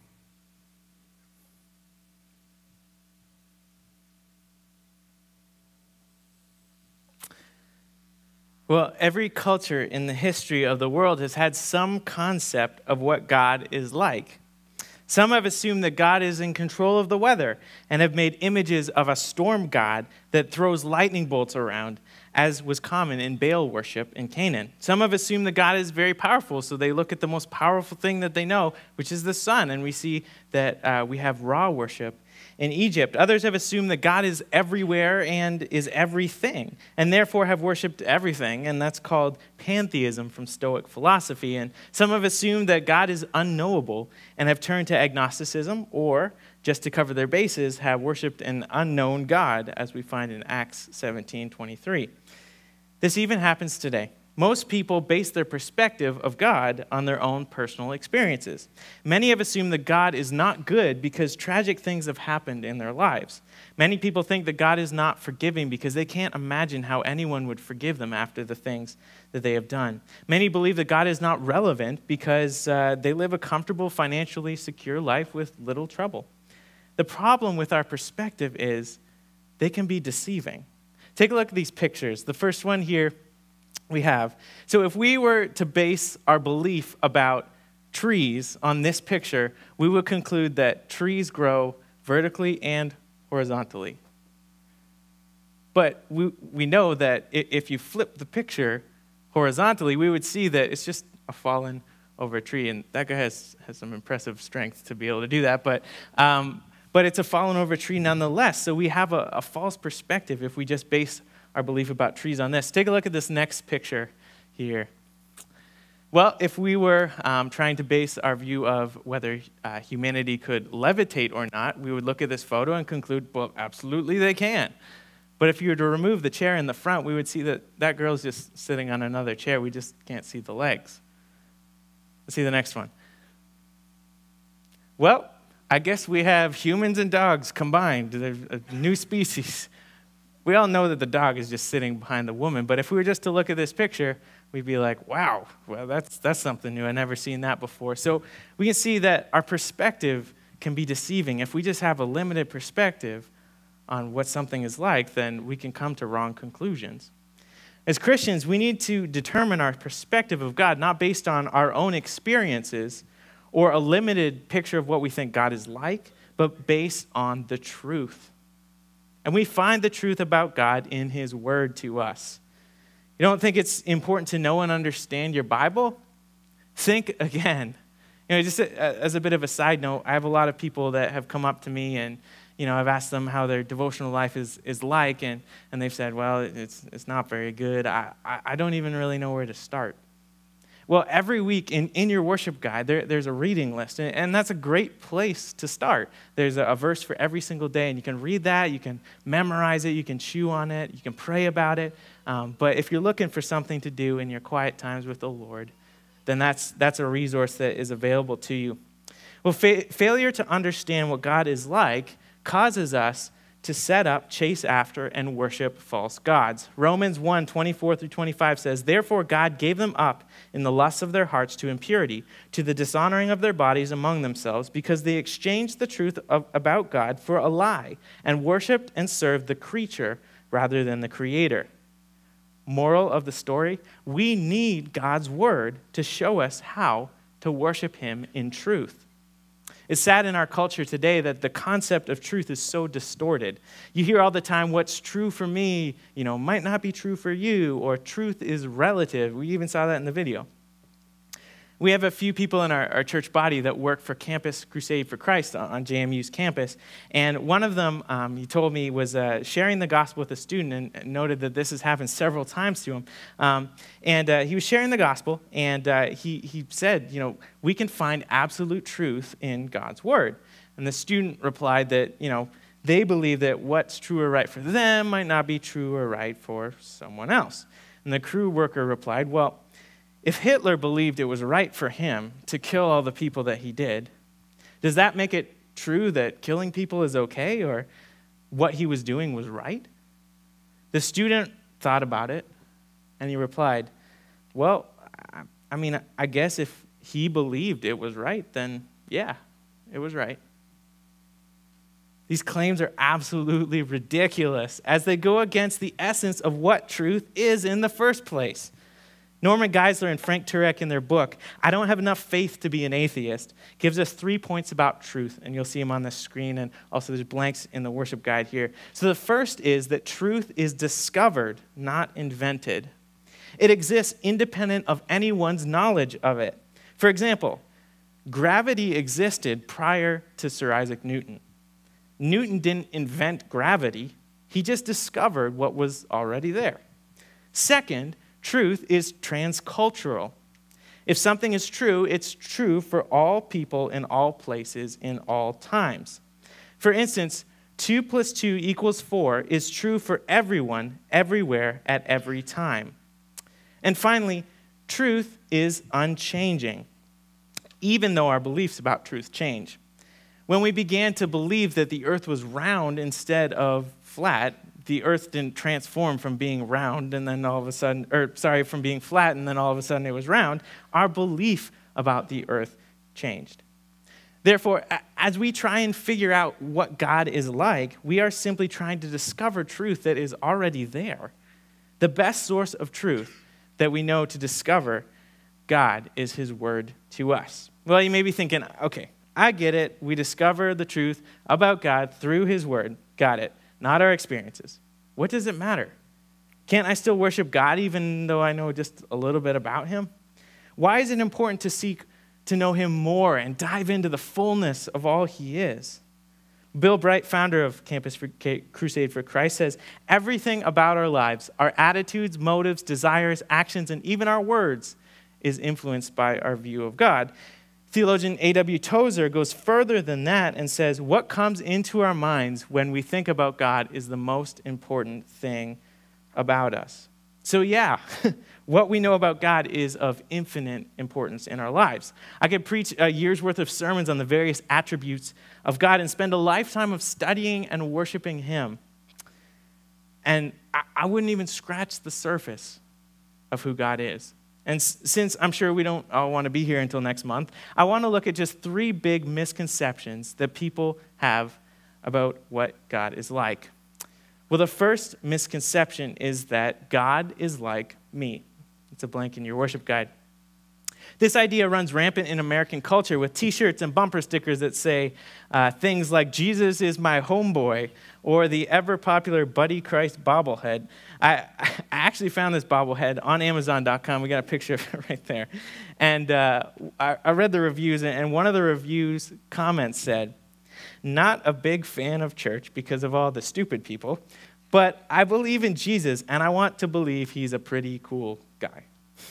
Well, every culture in the history of the world has had some concept of what God is like. Some have assumed that God is in control of the weather and have made images of a storm god that throws lightning bolts around, as was common in Baal worship in Canaan. Some have assumed that God is very powerful, so they look at the most powerful thing that they know, which is the sun, and we see that we have Ra worship in Egypt. Others have assumed that God is everywhere and is everything, and therefore have worshipped everything, and that's called pantheism from Stoic philosophy. And some have assumed that God is unknowable and have turned to agnosticism, or, just to cover their bases, have worshipped an unknown God, as we find in Acts 17:23. This even happens today. Most people base their perspective of God on their own personal experiences. Many have assumed that God is not good because tragic things have happened in their lives. Many people think that God is not forgiving because they can't imagine how anyone would forgive them after the things that they have done. Many believe that God is not relevant because they live a comfortable, financially secure life with little trouble. The problem with our perspective is they can be deceiving. Take a look at these pictures. The first one here we have. So if we were to base our belief about trees on this picture, we would conclude that trees grow vertically and horizontally. But we know that if you flip the picture horizontally, we would see that it's just a fallen over tree. And that guy has some impressive strength to be able to do that. But it's a fallen over tree nonetheless. So we have a false perspective if we just base our belief about trees on this. Take a look at this next picture here. Well, if we were trying to base our view of whether humanity could levitate or not, we would look at this photo and conclude, well, absolutely they can. But if you were to remove the chair in the front, we would see that that girl's just sitting on another chair. We just can't see the legs. Let's see the next one. Well, I guess we have humans and dogs combined. They're a new species. We all know that the dog is just sitting behind the woman, but if we were just to look at this picture, we'd be like, wow, well, that's something new. I've never seen that before. So we can see that our perspective can be deceiving. If we just have a limited perspective on what something is like, then we can come to wrong conclusions. As Christians, we need to determine our perspective of God, not based on our own experiences or a limited picture of what we think God is like, but based on the truth. And we find the truth about God in his word to us. You don't think it's important to know and understand your Bible? Think again. Just as a bit of a side note, I have a lot of people that have come up to me and, I've asked them how their devotional life is like, and they've said, well, it's not very good. I don't even really know where to start. Well, every week in your worship guide, there's a reading list, and that's a great place to start. There's a verse for every single day, and you can read that, you can memorize it, you can chew on it, you can pray about it. But if you're looking for something to do in your quiet times with the Lord, then that's a resource that is available to you. Well, failure to understand what God is like causes us to set up, chase after, and worship false gods. Romans 1:24-25 says, "Therefore God gave them up in the lusts of their hearts to impurity, to the dishonoring of their bodies among themselves, because they exchanged the truth about God for a lie, and worshipped and served the creature rather than the Creator." Moral of the story, we need God's word to show us how to worship him in truth. It's sad in our culture today that the concept of truth is so distorted. You hear all the time, what's true for me, might not be true for you, or truth is relative. We even saw that in the video. We have a few people in our church body that work for Campus Crusade for Christ on JMU's campus. And one of them, he told me, was sharing the gospel with a student and noted that this has happened several times to him. He was sharing the gospel, and he said, we can find absolute truth in God's word. And the student replied that, they believe that what's true or right for them might not be true or right for someone else. And the crew worker replied, well, if Hitler believed it was right for him to kill all the people that he did, does that make it true that killing people is okay or what he was doing was right? The student thought about it, and he replied, well, I guess if he believed it was right, then yeah, it was right. These claims are absolutely ridiculous as they go against the essence of what truth is in the first place. Norman Geisler and Frank Turek in their book, I Don't Have Enough Faith to Be an Atheist, gives us 3 points about truth, and you'll see them on the screen, and also there's blanks in the worship guide here. So the first is that truth is discovered, not invented. It exists independent of anyone's knowledge of it. For example, gravity existed prior to Sir Isaac Newton. Newton didn't invent gravity. He just discovered what was already there. Second, truth is transcultural. If something is true, it's true for all people in all places in all times. For instance, 2 + 2 = 4 is true for everyone, everywhere, at every time. And finally, truth is unchanging, even though our beliefs about truth change. When we began to believe that the earth was round instead of flat, the earth didn't transform from being round and then all of a sudden, from being flat and then all of a sudden it was round. Our belief about the earth changed. Therefore, as we try and figure out what God is like, we are simply trying to discover truth that is already there. The best source of truth that we know to discover God is his word to us. Well, you may be thinking, okay, I get it. We discover the truth about God through his word. Got it. Not our experiences. What does it matter? Can't I still worship God even though I know just a little bit about him? Why is it important to seek to know him more and dive into the fullness of all he is? Bill Bright, founder of Campus Crusade for Christ, says, everything about our lives, our attitudes, motives, desires, actions, and even our words is influenced by our view of God. Theologian A.W. Tozer goes further than that and says, what comes into our minds when we think about God is the most important thing about us. So yeah, what we know about God is of infinite importance in our lives. I could preach a year's worth of sermons on the various attributes of God and spend a lifetime of studying and worshiping him. And I wouldn't even scratch the surface of who God is. And since I'm sure we don't all want to be here until next month, I want to look at just 3 big misconceptions that people have about what God is like. Well, the first misconception is that God is like me. It's a blank in your worship guide. This idea runs rampant in American culture with t-shirts and bumper stickers that say things like, Jesus is my homeboy, or the ever-popular Buddy Christ bobblehead. I actually found this bobblehead on Amazon.com. We got a picture of it right there. And I read the reviews, and one of the reviews comments said, not a big fan of church because of all the stupid people, but I believe in Jesus, and I want to believe he's a pretty cool guy.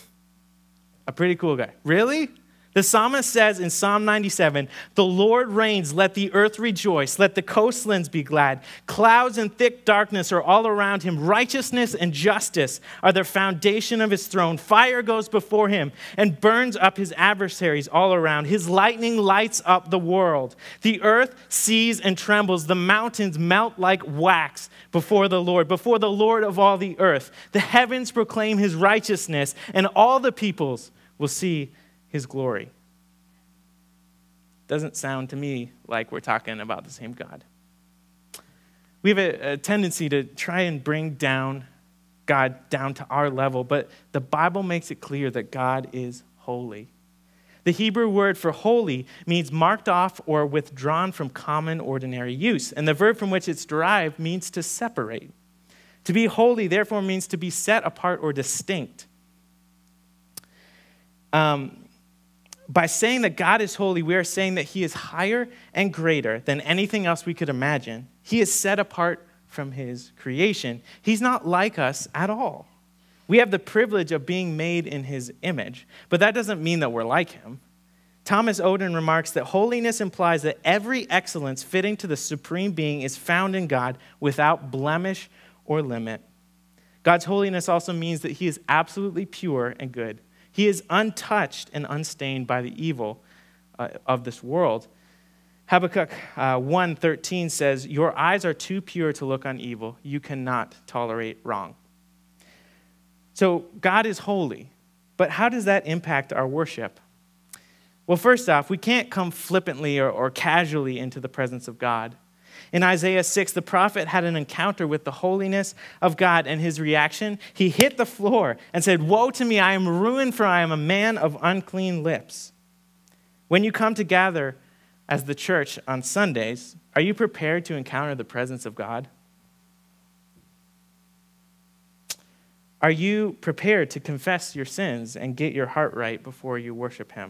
A pretty cool guy. Really? The psalmist says in Psalm 97, the Lord reigns, let the earth rejoice, let the coastlands be glad. Clouds and thick darkness are all around him. Righteousness and justice are the foundation of his throne. Fire goes before him and burns up his adversaries all around. His lightning lights up the world. The earth sees and trembles. The mountains melt like wax before the Lord of all the earth. The heavens proclaim his righteousness, and all the peoples will see his glory. Doesn't sound to me like we're talking about the same God. We have a tendency to try and bring down God down to our level, but the Bible makes it clear that God is holy. The Hebrew word for holy means marked off or withdrawn from common ordinary use, and the verb from which it's derived means to separate. To be holy, therefore, means to be set apart or distinct. By saying that God is holy, we are saying that he is higher and greater than anything else we could imagine. He is set apart from his creation. He's not like us at all. We have the privilege of being made in his image, but that doesn't mean that we're like him. Thomas Oden remarks that holiness implies that every excellence fitting to the supreme being is found in God without blemish or limit. God's holiness also means that he is absolutely pure and good. He is untouched and unstained by the evil of this world. Habakkuk 1:13 says, your eyes are too pure to look on evil. You cannot tolerate wrong. So God is holy, but how does that impact our worship? Well, first off, we can't come flippantly or casually into the presence of God. In Isaiah 6, the prophet had an encounter with the holiness of God, and his reaction, he hit the floor and said, "Woe to me, I am ruined, for I am a man of unclean lips." When you come to gather as the church on Sundays, are you prepared to encounter the presence of God? Are you prepared to confess your sins and get your heart right before you worship him?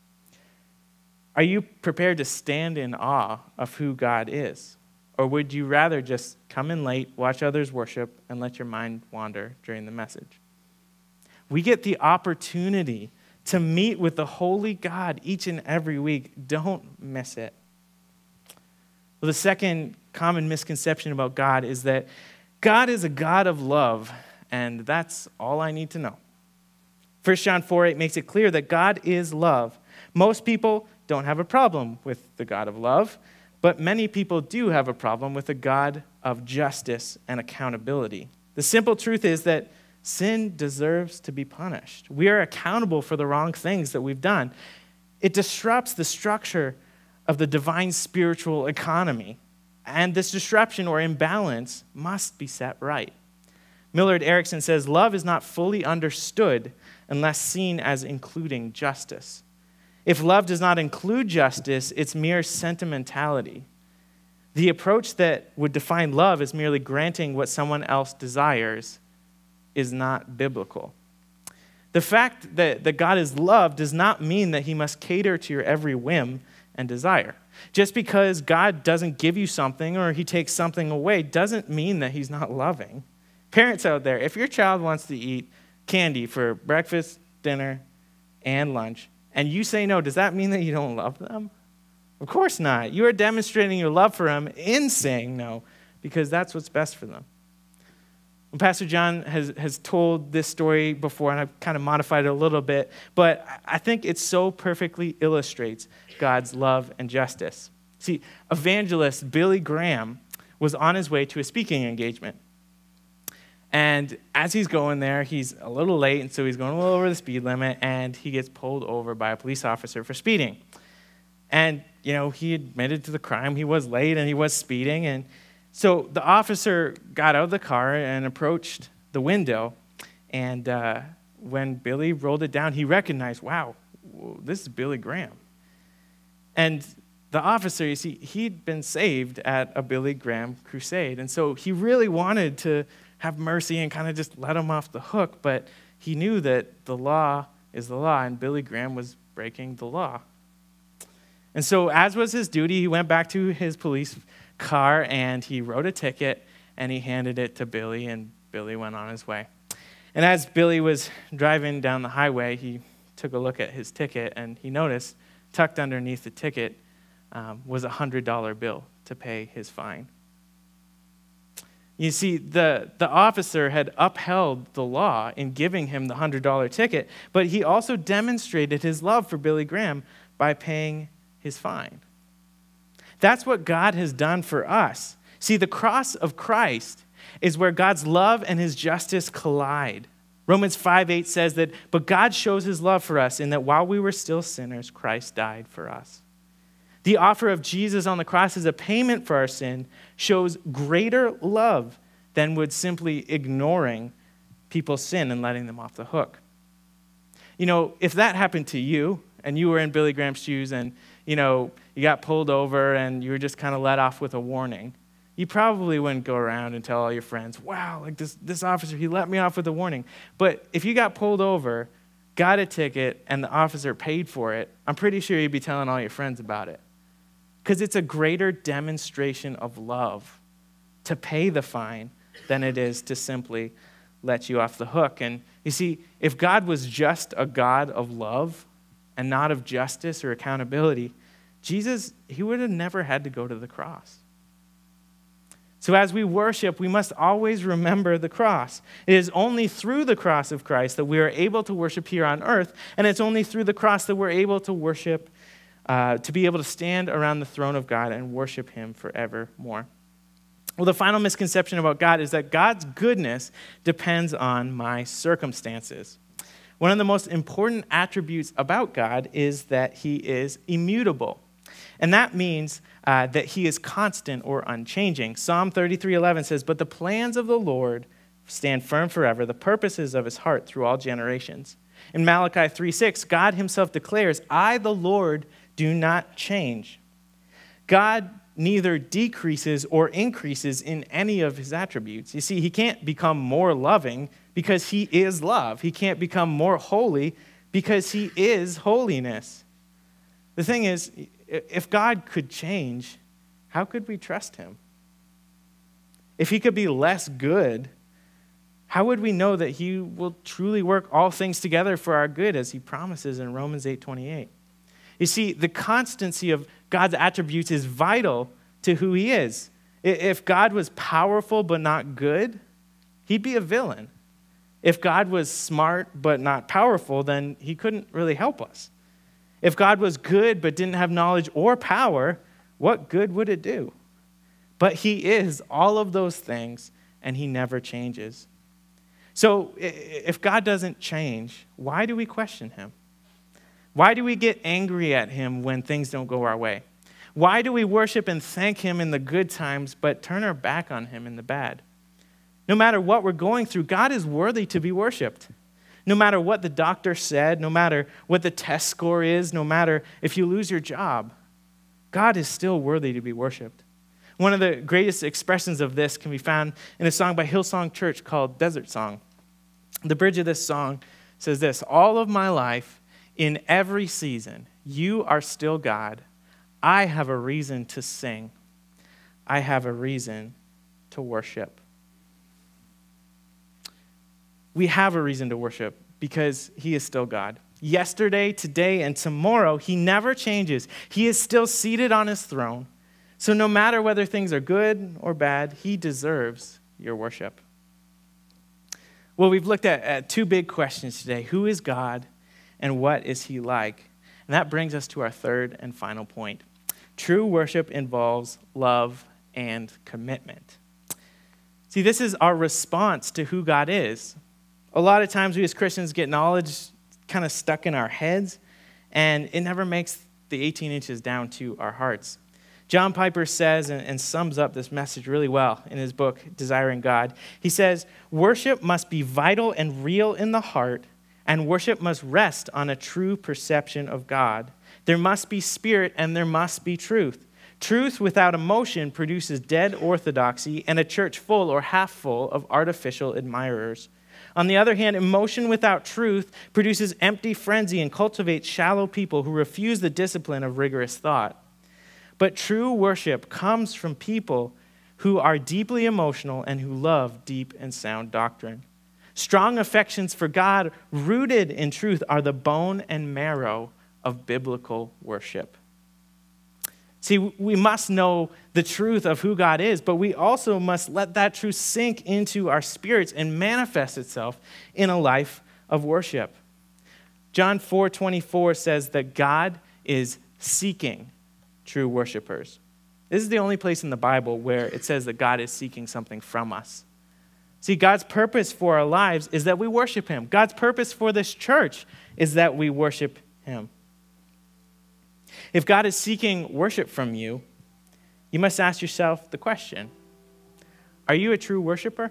Are you prepared to stand in awe of who God is? Or would you rather just come in late, watch others worship, and let your mind wander during the message? We get the opportunity to meet with the holy God each and every week. Don't miss it. Well, the second common misconception about God is that God is a God of love, and that's all I need to know. 1 John 4:8 makes it clear that God is love. Most people don't have a problem with the God of love, but many people do have a problem with a God of justice and accountability. The simple truth is that sin deserves to be punished. We are accountable for the wrong things that we've done. It disrupts the structure of the divine spiritual economy, and this disruption or imbalance must be set right. Millard Erickson says, "Love is not fully understood unless seen as including justice. If love does not include justice, it's mere sentimentality. The approach that would define love as merely granting what someone else desires is not biblical." The fact that God is love does not mean that he must cater to your every whim and desire. Just because God doesn't give you something or he takes something away doesn't mean that he's not loving. Parents out there, if your child wants to eat candy for breakfast, dinner, and lunch, and you say no, does that mean that you don't love them? Of course not. You are demonstrating your love for them in saying no, because that's what's best for them. Well, Pastor John has told this story before, and I've kind of modified it a little bit, but I think it so perfectly illustrates God's love and justice. See, evangelist Billy Graham was on his way to a speaking engagement. And as he's going there, he's a little late, and so he's going a little over the speed limit, and he gets pulled over by a police officer for speeding. And, he admitted to the crime. He was late, and he was speeding. And so the officer got out of the car and approached the window. And when Billy rolled it down, he recognized, wow, this is Billy Graham. And the officer, you see, he'd been saved at a Billy Graham crusade. And so he really wanted to have mercy and kind of just let him off the hook, but he knew that the law is the law, and Billy Graham was breaking the law. And so, as was his duty, he went back to his police car, and he wrote a ticket, and he handed it to Billy, and Billy went on his way. And as Billy was driving down the highway, he took a look at his ticket, and he noticed tucked underneath the ticket was a $100 bill to pay his fine. You see, the officer had upheld the law in giving him the $100 ticket, but he also demonstrated his love for Billy Graham by paying his fine. That's what God has done for us. See, the cross of Christ is where God's love and his justice collide. Romans 5:8 says that, "But God shows his love for us in that while we were still sinners, Christ died for us." The offer of Jesus on the cross as a payment for our sin shows greater love than would simply ignoring people's sin and letting them off the hook. If that happened to you and you were in Billy Graham's shoes and, you got pulled over and you were just kind of let off with a warning, you probably wouldn't go around and tell all your friends, wow, like this officer, he let me off with a warning. But if you got pulled over, got a ticket, and the officer paid for it, I'm pretty sure you'd be telling all your friends about it. Because it's a greater demonstration of love to pay the fine than it is to simply let you off the hook. And you see, if God was just a God of love and not of justice or accountability, Jesus, he would have never had to go to the cross. So as we worship, we must always remember the cross. It is only through the cross of Christ that we are able to worship here on earth, and it's only through the cross that we're able to worship to be able to stand around the throne of God and worship him forevermore. Well, the final misconception about God is that God's goodness depends on my circumstances. One of the most important attributes about God is that he is immutable. And that means that he is constant or unchanging. Psalm 33:11 says, "But the plans of the Lord stand firm forever, the purposes of his heart through all generations." In Malachi 3:6, God himself declares, "I, the Lord, do not change." God neither decreases or increases in any of his attributes. You see, he can't become more loving because he is love. He can't become more holy because he is holiness. The thing is, if God could change, how could we trust him? If he could be less good, how would we know that he will truly work all things together for our good, as he promises in Romans 8:28? You see, the constancy of God's attributes is vital to who he is. If God was powerful but not good, he'd be a villain. If God was smart but not powerful, then he couldn't really help us. If God was good but didn't have knowledge or power, what good would it do? But he is all of those things, and he never changes. So if God doesn't change, why do we question him? Why do we get angry at him when things don't go our way? Why do we worship and thank him in the good times but turn our back on him in the bad? No matter what we're going through, God is worthy to be worshiped. No matter what the doctor said, no matter what the test score is, no matter if you lose your job, God is still worthy to be worshiped. One of the greatest expressions of this can be found in a song by Hillsong Church called Desert Song. The bridge of this song says this: "All of my life, in every season, you are still God. I have a reason to sing. I have a reason to worship." We have a reason to worship because he is still God. Yesterday, today, and tomorrow, he never changes. He is still seated on his throne. So no matter whether things are good or bad, he deserves your worship. Well, we've looked at two big questions today. Who is God and what is he like? And that brings us to our third and final point. True worship involves love and commitment. See, this is our response to who God is. A lot of times we as Christians get knowledge kind of stuck in our heads, and it never makes the 18 inches down to our hearts. John Piper says and sums up this message really well in his book, Desiring God. He says, "Worship must be vital and real in the heart, and worship must rest on a true perception of God. There must be spirit and there must be truth. Truth without emotion produces dead orthodoxy and a church full or half full of artificial admirers. On the other hand, emotion without truth produces empty frenzy and cultivates shallow people who refuse the discipline of rigorous thought. But true worship comes from people who are deeply emotional and who love deep and sound doctrine. Strong affections for God rooted in truth are the bone and marrow of biblical worship." See, we must know the truth of who God is, but we also must let that truth sink into our spirits and manifest itself in a life of worship. John 4:24 says that God is seeking true worshipers. This is the only place in the Bible where it says that God is seeking something from us. See, God's purpose for our lives is that we worship him. God's purpose for this church is that we worship him. If God is seeking worship from you, you must ask yourself the question, are you a true worshiper?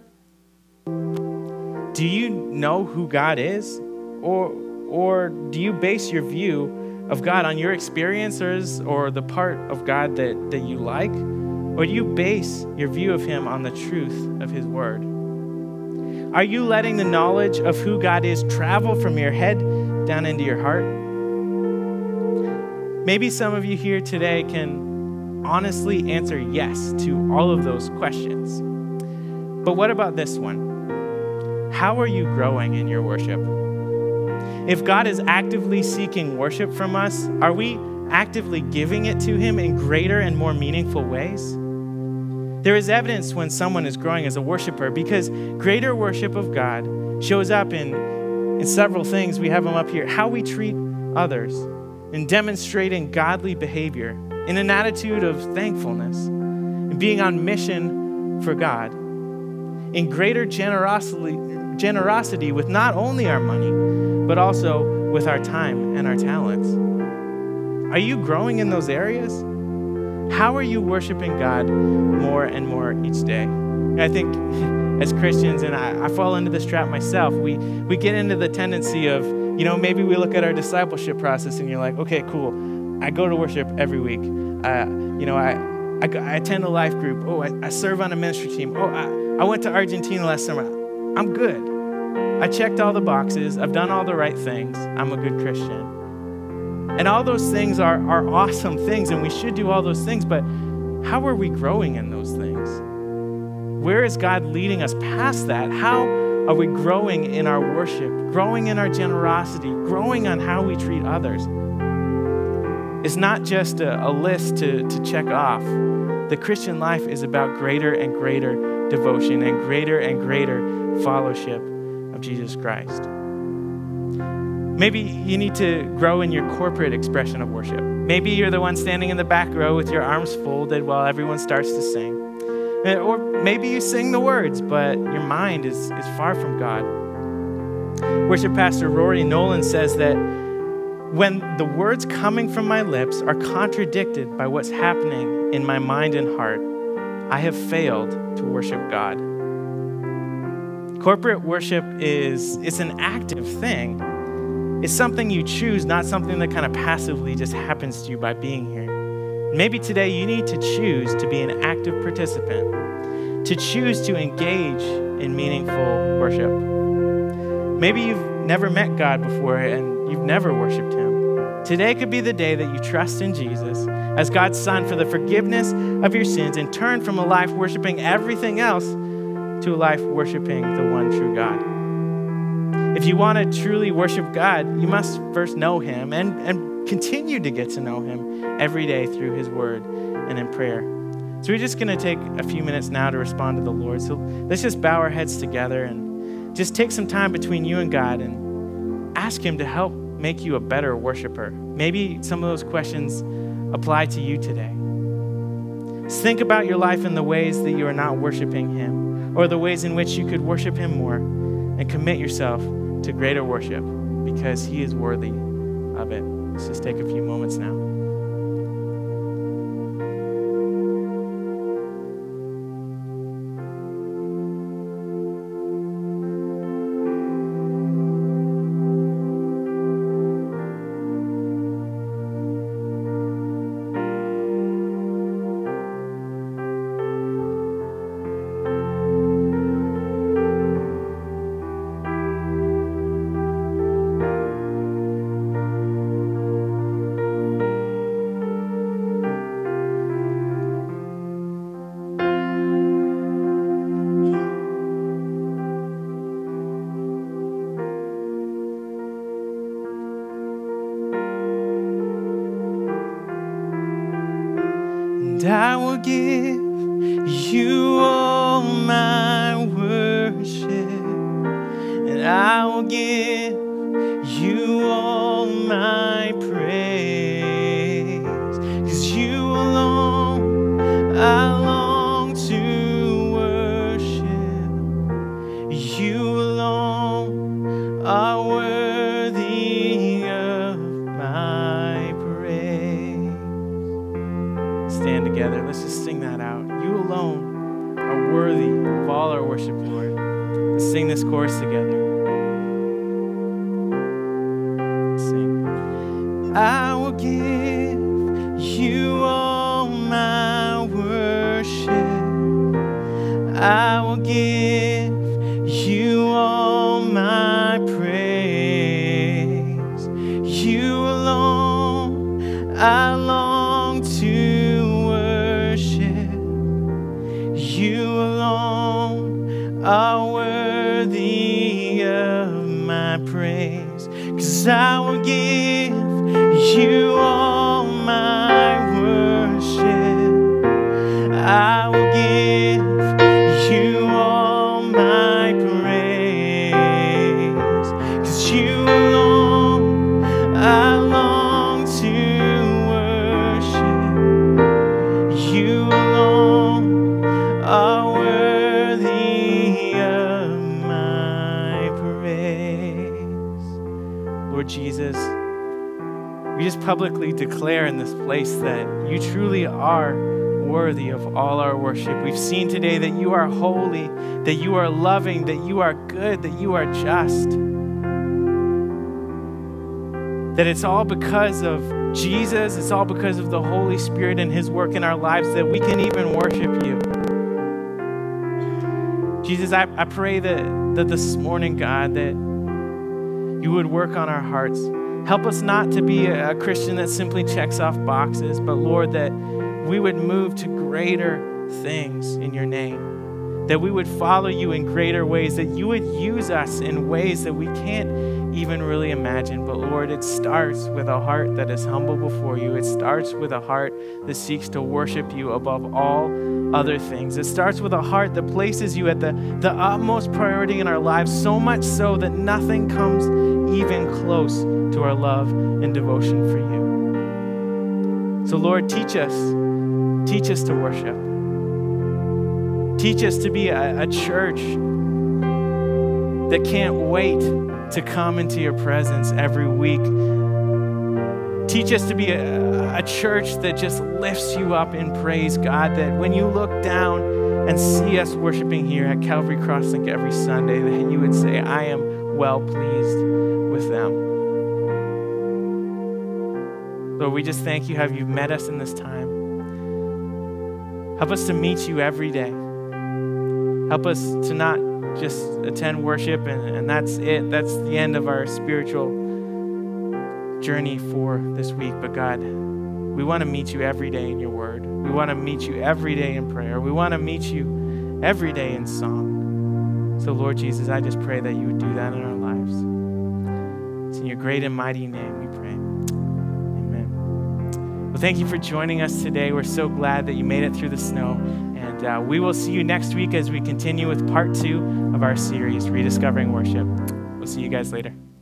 Do you know who God is? Or do you base your view of God on your experiences or the part of God that you like? Or do you base your view of him on the truth of his word? Are you letting the knowledge of who God is travel from your head down into your heart? Maybe some of you here today can honestly answer yes to all of those questions. But what about this one? How are you growing in your worship? If God is actively seeking worship from us, are we actively giving it to him in greater and more meaningful ways? There is evidence when someone is growing as a worshiper because greater worship of God shows up in several things. We have them up here. How we treat others, in demonstrating godly behavior, in an attitude of thankfulness, in being on mission for God, in greater generosity with not only our money, but also with our time and our talents. Are you growing in those areas? How are you worshiping God more and more each day? I think as Christians, and I fall into this trap myself, we get into the tendency of, maybe we look at our discipleship process and you're like, okay, cool. I go to worship every week. I attend a life group. Oh, I serve on a ministry team. Oh, I went to Argentina last summer. I'm good. I checked all the boxes. I've done all the right things. I'm a good Christian. And all those things are awesome things, and we should do all those things, but how are we growing in those things? Where is God leading us past that? How are we growing in our worship, growing in our generosity, growing on how we treat others? It's not just a list to check off. The Christian life is about greater and greater devotion and greater fellowship of Jesus Christ. Maybe you need to grow in your corporate expression of worship. Maybe you're the one standing in the back row with your arms folded while everyone starts to sing. Or maybe you sing the words, but your mind is far from God. Worship pastor Rory Nolan says that when the words coming from my lips are contradicted by what's happening in my mind and heart, I have failed to worship God. Corporate worship it's an active thing. It's something you choose, not something that kind of passively just happens to you by being here. Maybe today you need to choose to be an active participant, to choose to engage in meaningful worship. Maybe you've never met God before and you've never worshiped him. Today could be the day that you trust in Jesus as God's Son for the forgiveness of your sins and turn from a life worshiping everything else to a life worshiping the one true God. If you want to truly worship God, you must first know him and continue to get to know him every day through his word and in prayer. So we're just going to take a few minutes now to respond to the Lord. So let's just bow our heads together and just take some time between you and God and ask him to help make you a better worshiper. Maybe some of those questions apply to you today. Just think about your life in the ways that you are not worshiping him, or the ways in which you could worship him more, and commit yourself to greater worship because he is worthy of it. Let's just take a few moments now. I will give you all my worship, and I will give you all my praise, 'cause you alone I long to worship. You alone are worthy of my praise. Stand together. Let's just sing that out. You alone are worthy of all our worship, Lord. Let's sing this chorus together. Sing. I will give you all my worship. I will give you all my praise. You alone I long to worship. You alone are worthy of my praise. 'Cause I will give you all my worship. I will give you all my praise. 'Cause you alone I long to worship. You alone are worthy of my praise. Lord Jesus, we just publicly declare in this place that you truly are worthy of all our worship. We've seen today that you are holy, that you are loving, that you are good, that you are just. That it's all because of Jesus, it's all because of the Holy Spirit and his work in our lives that we can even worship you. Jesus, I pray that this morning, God, that you would work on our hearts. Help us not to be a Christian that simply checks off boxes, but Lord, that we would move to greater things in your name. That we would follow you in greater ways, that you would use us in ways that we can't even really imagine. But Lord, it starts with a heart that is humble before you. It starts with a heart that seeks to worship you above all other things. It starts with a heart that places you at the utmost priority in our lives, so much so that nothing comes even close to our love and devotion for you. So Lord, teach us to worship. Teach us to be a church that can't wait to come into your presence every week. Teach us to be a church that just lifts you up in praise, God, that when you look down and see us worshiping here at Calvary Crosslink every Sunday, that you would say, I am well pleased with them. Lord, we just thank you how you've met us in this time. Help us to meet you every day. Help us to not just attend worship and that's it. That's the end of our spiritual journey for this week. But God, we want to meet you every day in your word. We want to meet you every day in prayer. We want to meet you every day in song. So Lord Jesus, I just pray that you would do that in our lives. It's in your great and mighty name we pray. Amen. Well, thank you for joining us today. We're so glad that you made it through the snow. And we will see you next week as we continue with part 2 of our series, Rediscovering Worship. We'll see you guys later.